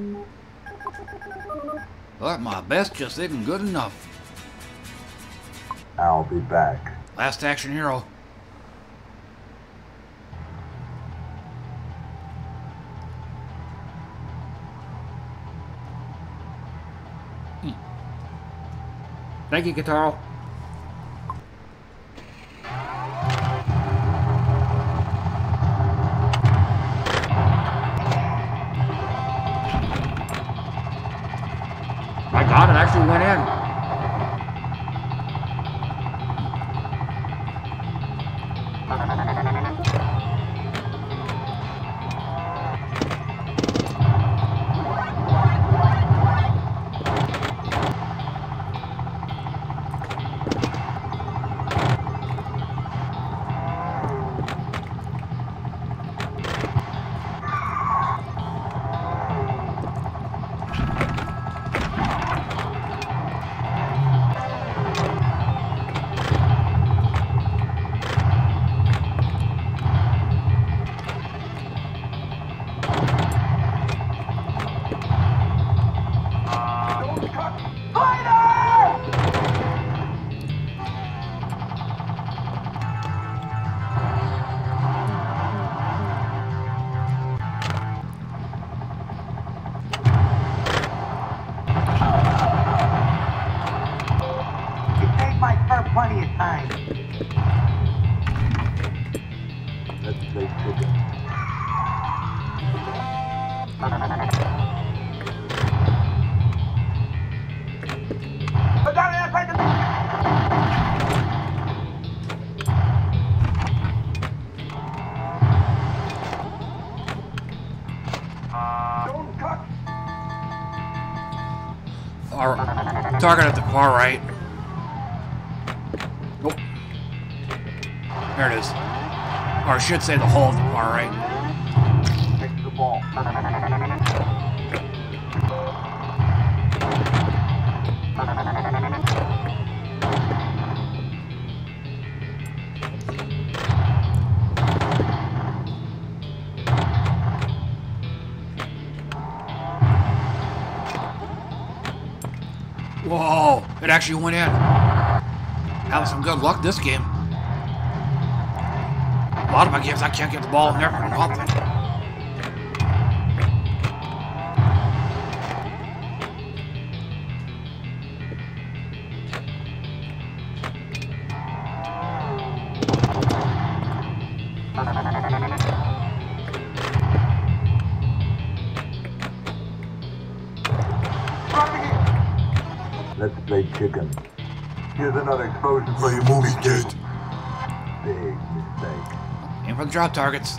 But my best just isn't good enough. I'll be back. Last action hero. Thank you, Guitaro. My God, it actually went in. Target at the far right. Oh. There it is. Or I should say the hole at the far right. Take the ball. Whoa, it actually went in. Having some good luck this game. A lot of my games I can't get the ball in there for nothing. Let's play chicken. Here's another explosion for your movie kid. Big mistake. Aim for the drop targets.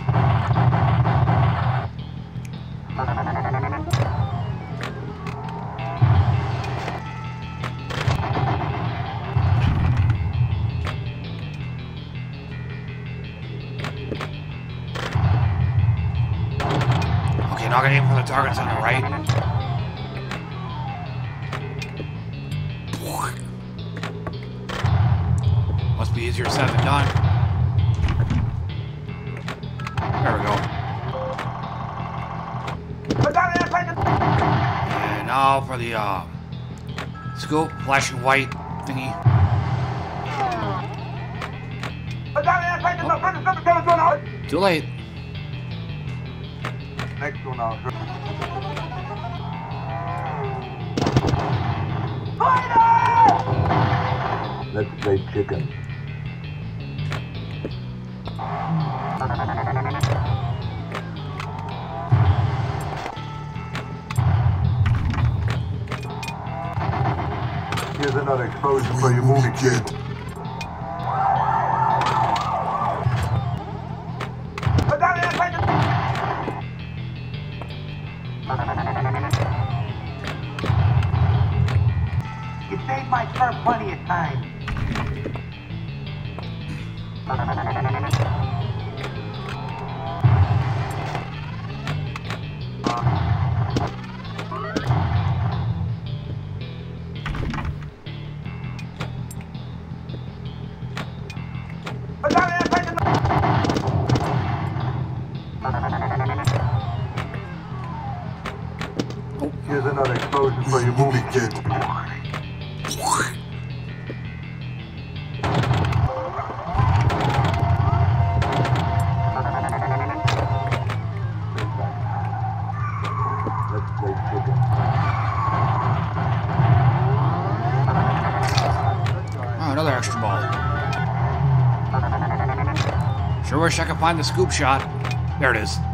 Okay, now I gotta aim for the targets on the right. Must be easier said than done. There we go. And now for the uh, scoop, flashing white thingy. Oh. Too late. Next one out. Let's play chicken. Here's another explosion for your movie kid. You saved my fur plenty of time. Here's another explosion for your movie kid. Let's play chicken. Sure wish I could find the scoop shot. There it is.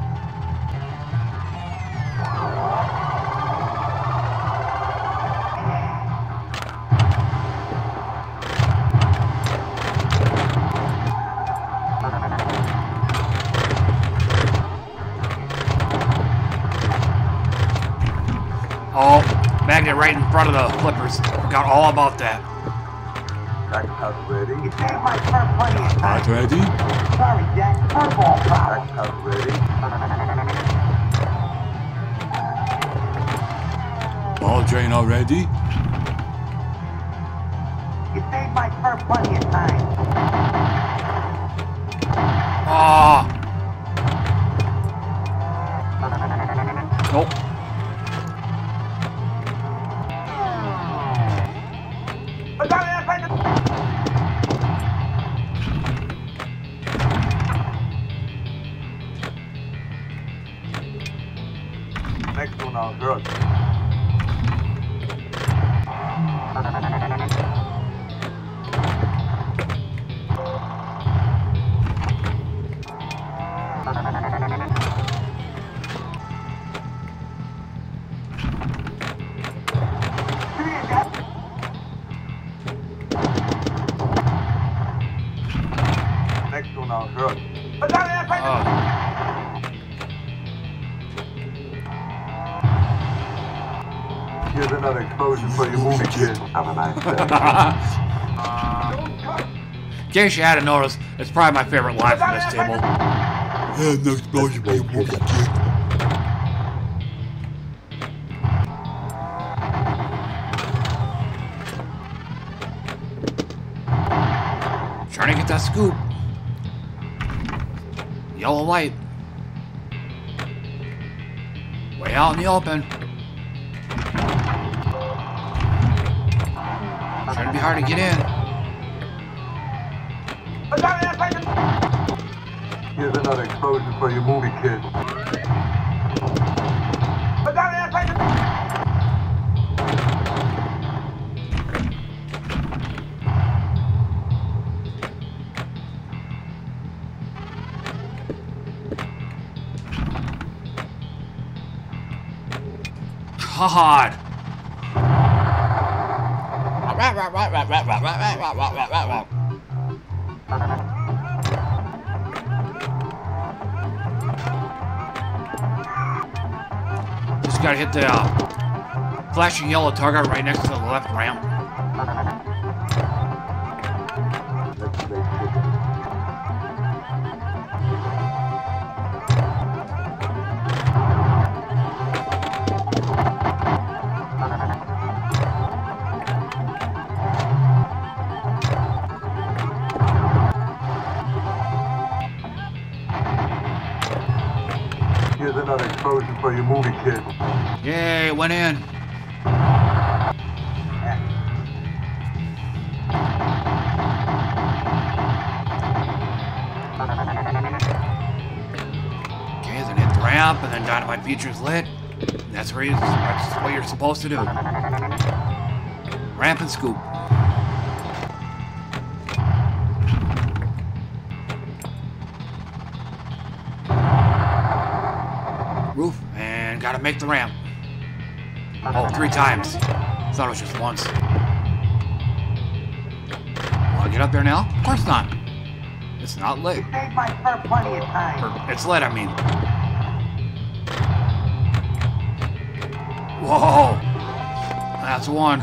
Oh, magnet right in front of the flippers. Forgot all about that. Jack House ready? You saved my turn plenty of time. Not ready? Sorry, Jack. Pinball problem. Jack House ready? Ball drain already? You saved my turn plenty of time. Ah. Nope. Next one now, good. Next one now, good. Oh. Here's another explosion for your movie kid. Have a nice day. In case you hadn't noticed, it's probably my favorite line from this table. Yeah, no explosion for your movie kid. Trying to get that scoop. Yellow light. Way out in the open. Trying to be hard to get in. Here's another explosion for your movie kid. God. Just gotta hit the uh, flashing yellow target right next to the left ramp. Here's another explosion for your movie kid. Yay, it went in. Okay, then hit the ramp, and then dynamite features lit. And that's where you, that's what you're supposed to do. Ramp and scoop. Roof, and gotta make the ramp. Oh, three times. Thought it was just once. Will I get up there now? Of course not. It's not lit. You saved my turn plenty of time. Or, it's lit, I mean. Whoa! That's one.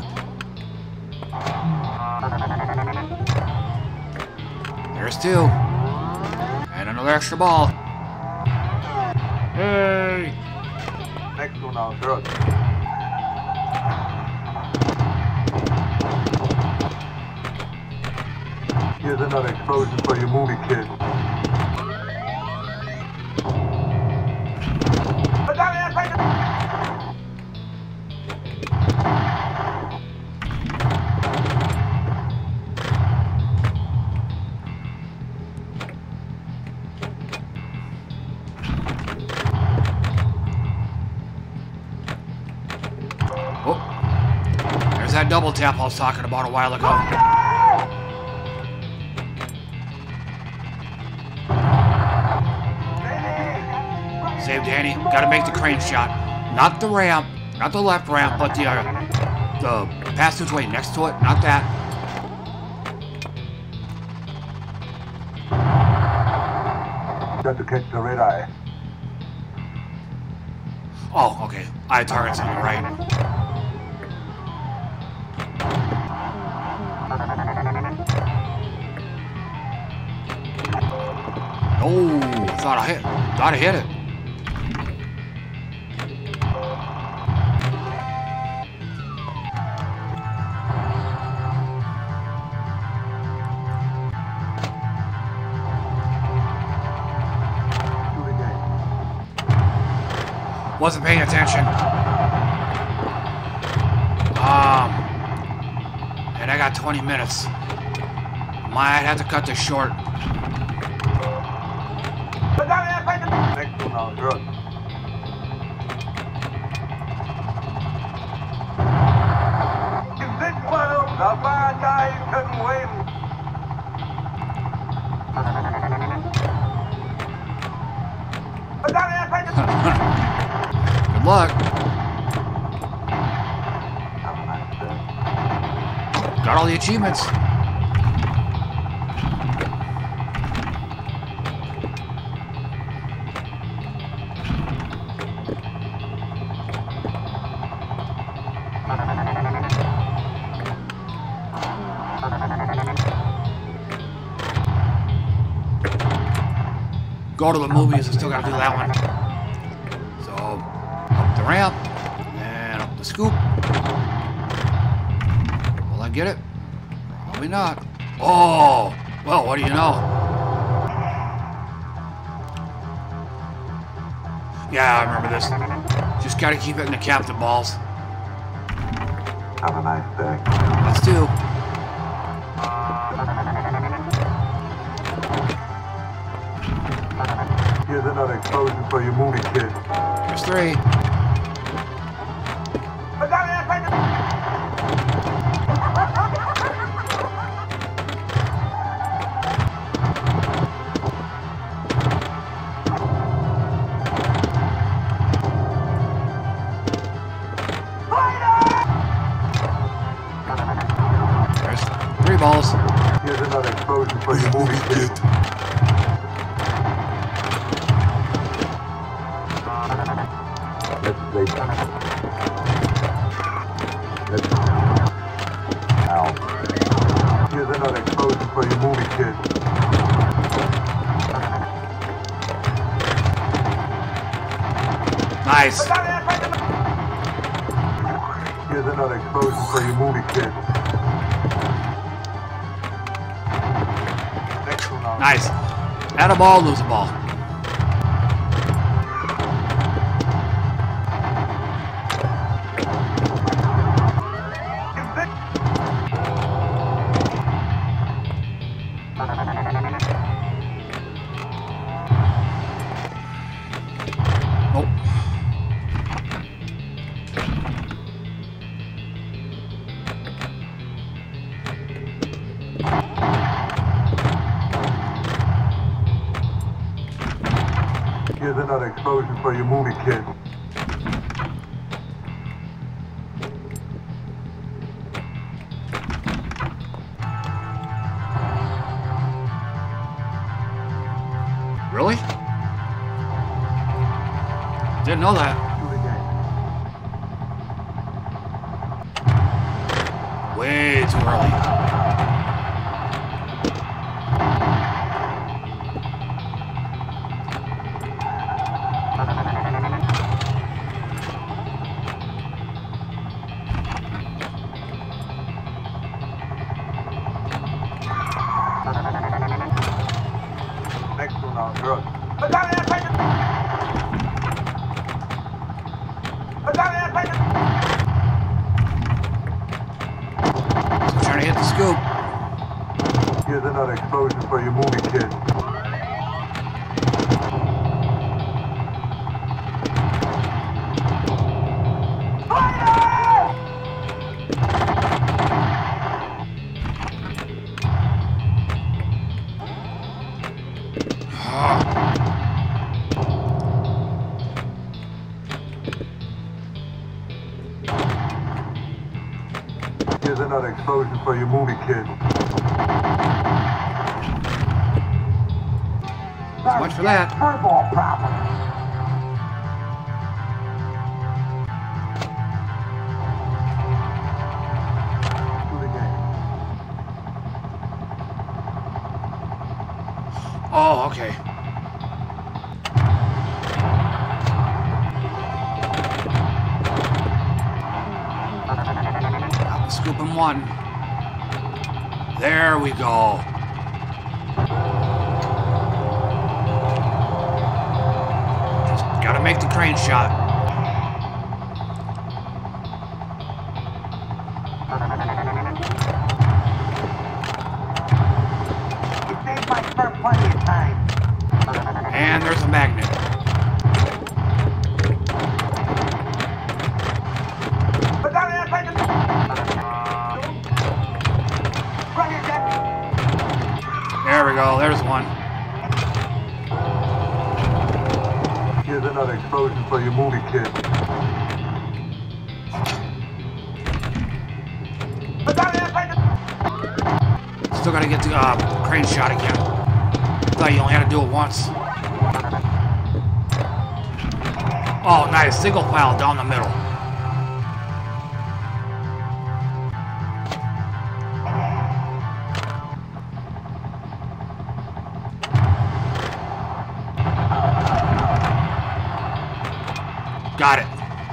There's two. And another extra ball. Hey! Next one now, good. Here's another explosion for your movie kid. That double tap I was talking about a while ago. Save Danny. Gotta make the crane shot. Not the ramp. Not the left ramp, but the, uh, the passageway next to it. Not that. Got to catch the red eye. Oh, okay. Eye target's on the right. Oh, thought I hit. Thought I hit it. Wasn't paying attention. Um, and I got twenty minutes. Might have to cut this short. Next one now, good. If this world, the bad guys couldn't win. Good luck. Got all the achievements. Go to the movies, I still gotta do that one. So, up the ramp, and up the scoop. Will I get it? Probably not. Oh, well, what do you know? Yeah, I remember this. Just gotta keep it in the captain balls. Have a nice day. Let's do. Here's another explosion for your movie, kid. There's three. There's three balls. Here's another explosion for your movie, kid. Let's play. Let's. Ow. Here's another explosion for your movie, kid. Nice. Here's another explosion for your movie, kid. Next one on. Nice. Add a ball, lose a ball. Here's another explosion for your movie, kid. Really? Didn't know that. Way too early. Next one now, good. I'm trying to hit the scoop. Here's another explosion for your movie, kid. Here's another explosion for your movie, kid. So much for that. Pinball problem. Oh, okay. Scooping one. There we go. Just gotta make the crane shot. You saved my fur plenty of time. And there's a magnet. There we go, there's one. Here's another explosion for your movie, kid. Still gotta get the uh, crane shot again. Thought you only had to do it once. Oh, nice. Single file down the middle. Got it.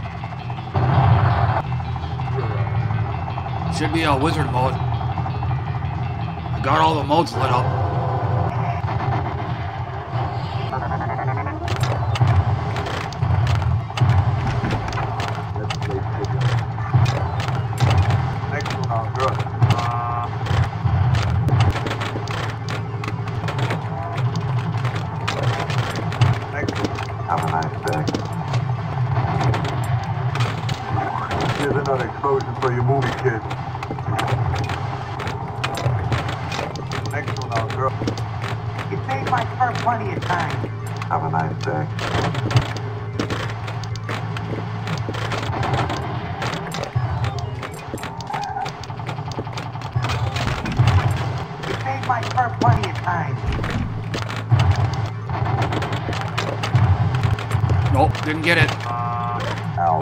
Should be a wizard mode. I got all the modes lit up. Have a nice day. Here's another explosion for your movie, kid. Next one, now, girl. You saved my fur plenty of time. Have a nice day. You saved my fur plenty of time. Nope, didn't get it. Ow.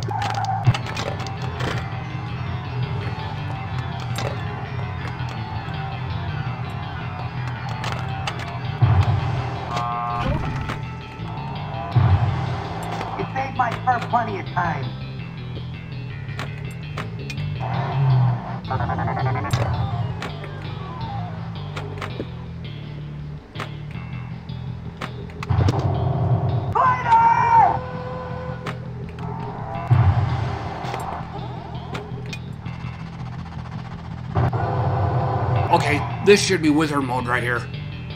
You saved my fur plenty of time. Okay, this should be wizard mode right here.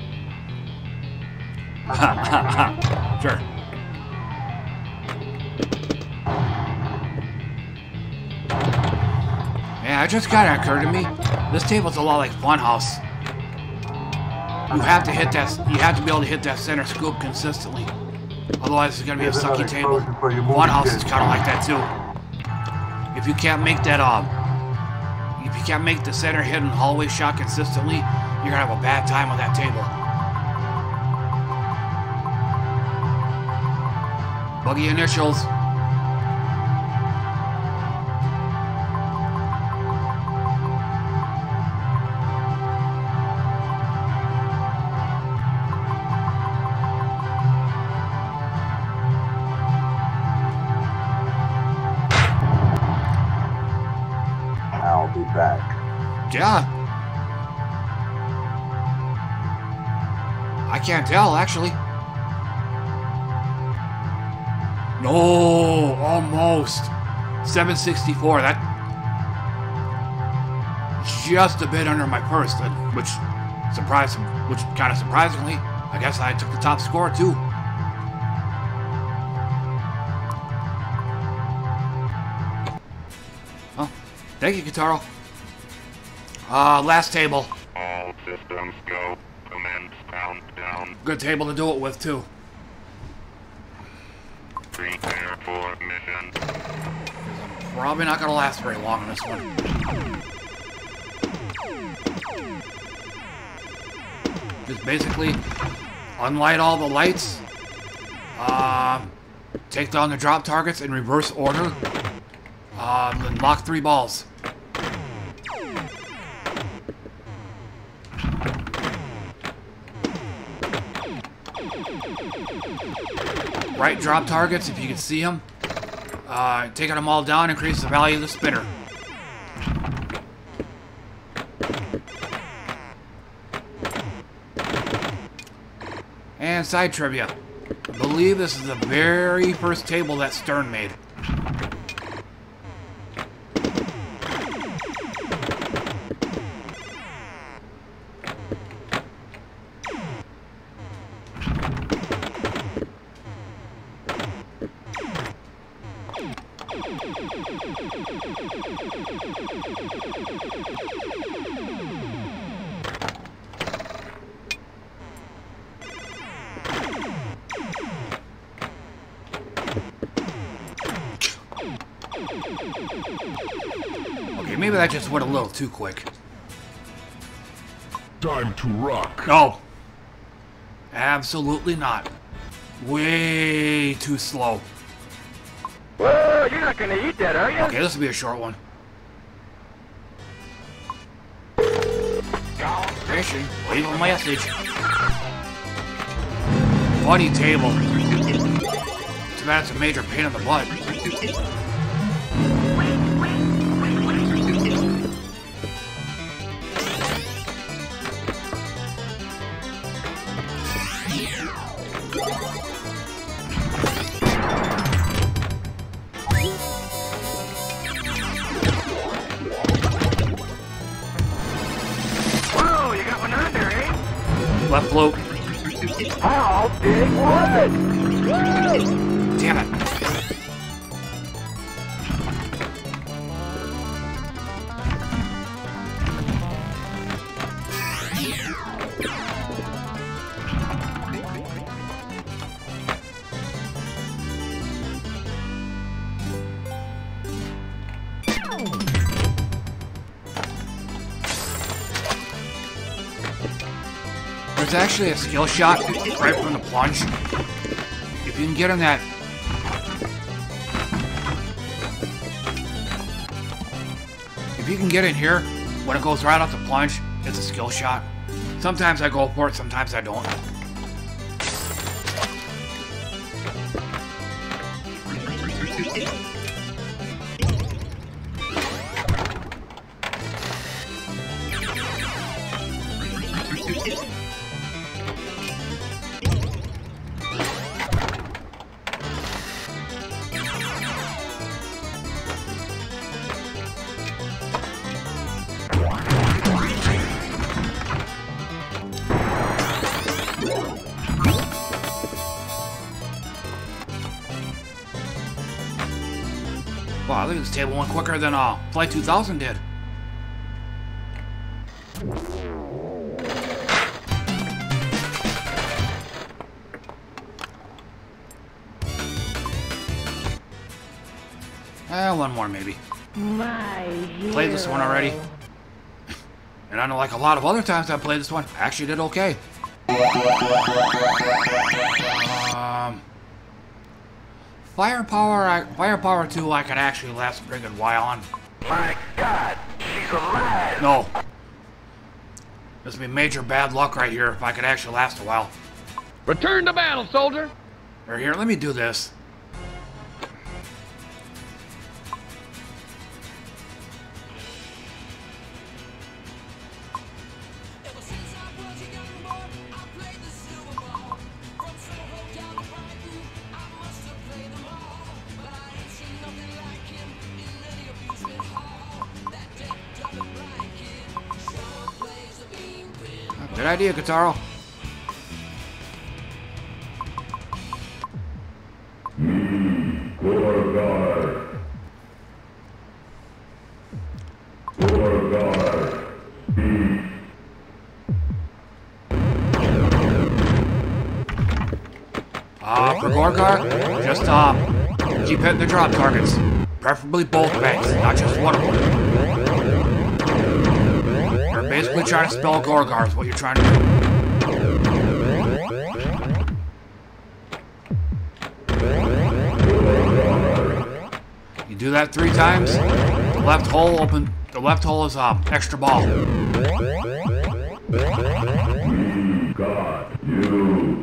Sure. Yeah, it just kind of occurred to me. This table's a lot like Funhouse. You have to hit that. You have to be able to hit that center scoop consistently. Otherwise, it's gonna be a sucky table. Funhouse is kind of like that too. If you can't make that um, if you can't make the center hidden hallway shot consistently, you're gonna have a bad time on that table. Buggy initials. I'll be back. Yeah. I can't tell, actually. No, almost. seven sixty-four, that... just a bit under my purse, which surprised, which kind of surprisingly, I guess I took the top score, too. Oh, thank you, Kitaro. Uh, last table. All systems go. Commence countdown. Good table to do it with, too. Prepare for mission. Probably not gonna last very long on this one. Just basically unlight all the lights, um, take down the drop targets in reverse order, um, then lock three balls. Right drop targets, if you can see them. Uh, taking them all down increases the value of the spinner. And side trivia. I believe this is the very first table that Stern made. Maybe that just went a little too quick. Time to rock. No. Absolutely not. Way too slow. Well, you're not gonna eat that, are you? Okay, this will be a short one. Fishing. Leave a message. Funny table. Too bad it's a major pain in the butt. Left float. How big was it? Damn it. There's actually a skill shot right from the plunge. If you can get in that... If you can get in here, when it goes right off the plunge, it's a skill shot. Sometimes I go for it, sometimes I don't. Wow, look at this table went quicker than uh, Flight two thousand did. Eh, one more maybe. My Played this one already. And I know, like a lot of other times I played this one, I actually did okay. Um... Firepower, I, Firepower two, I could actually last a pretty good while on. My God, she's alive! No. This would be major bad luck right here if I could actually last a while. Return to battle, soldier! Or here, let me do this. Good idea, Guitaro. Beauregard. Beauregard. Uh, for Gorgar, just uh, keep hitting the drop targets. Preferably both banks, not just one of them. Or Basically trying to spell Gorgar is what you're trying to do. You do that three times, the left hole open, the left hole is um, extra ball. We got you.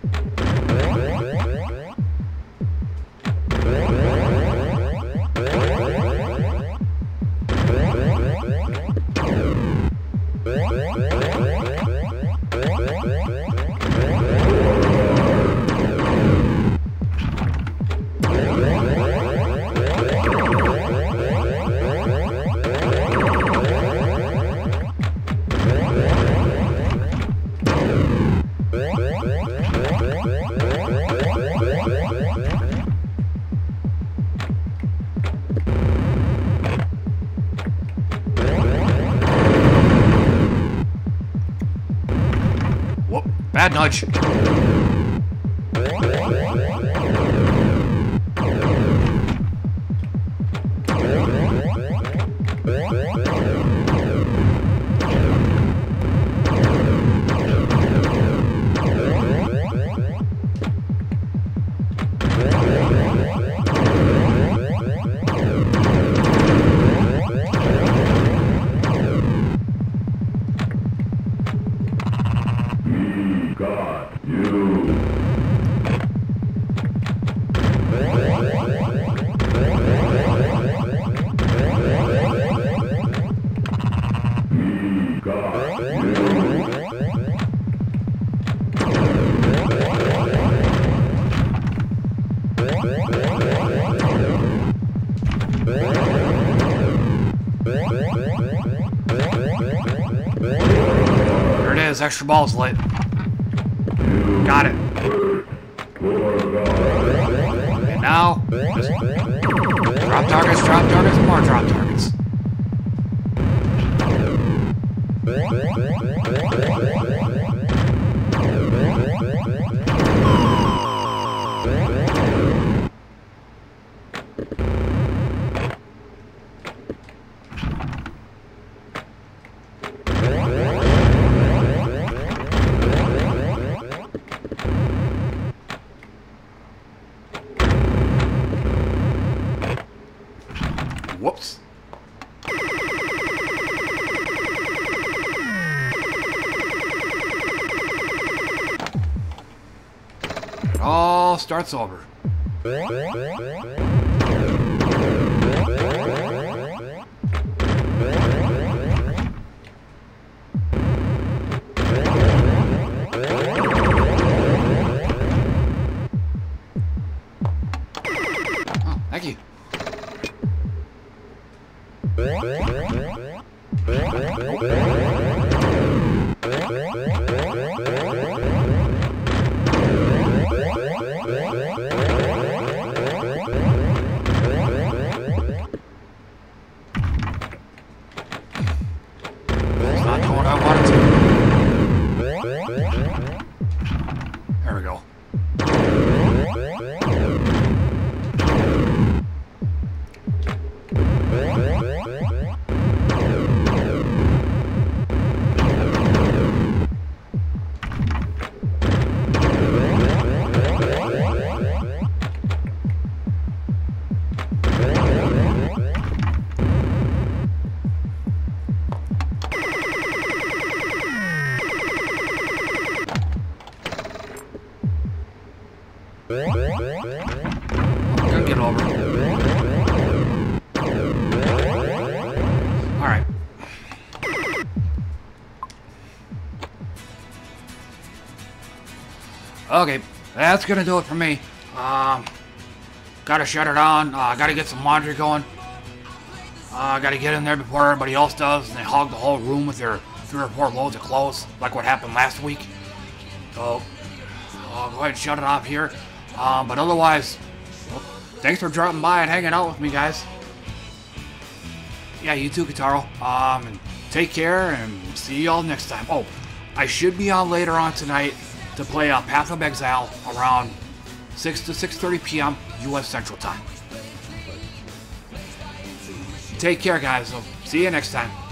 Bad nudge. Extra balls lit. Got it. And now, just drop targets, drop targets, more drop targets. Whoops. It all starts over. Oh, thank you. Okay, that's gonna do it for me. Um, gotta shut it on. Uh, gotta get some laundry going. Uh, gotta get in there before everybody else does, and they hog the whole room with their three or four loads of clothes, like what happened last week. So, I'll go ahead and shut it off here. Um, but otherwise, well, thanks for dropping by and hanging out with me, guys. Yeah, you too, Kataro. Um, and take care, and see y'all next time. Oh, I should be on later on tonight to play uh, Path of Exile around six to six thirty p m U S Central Time. Take care, guys. So see you next time.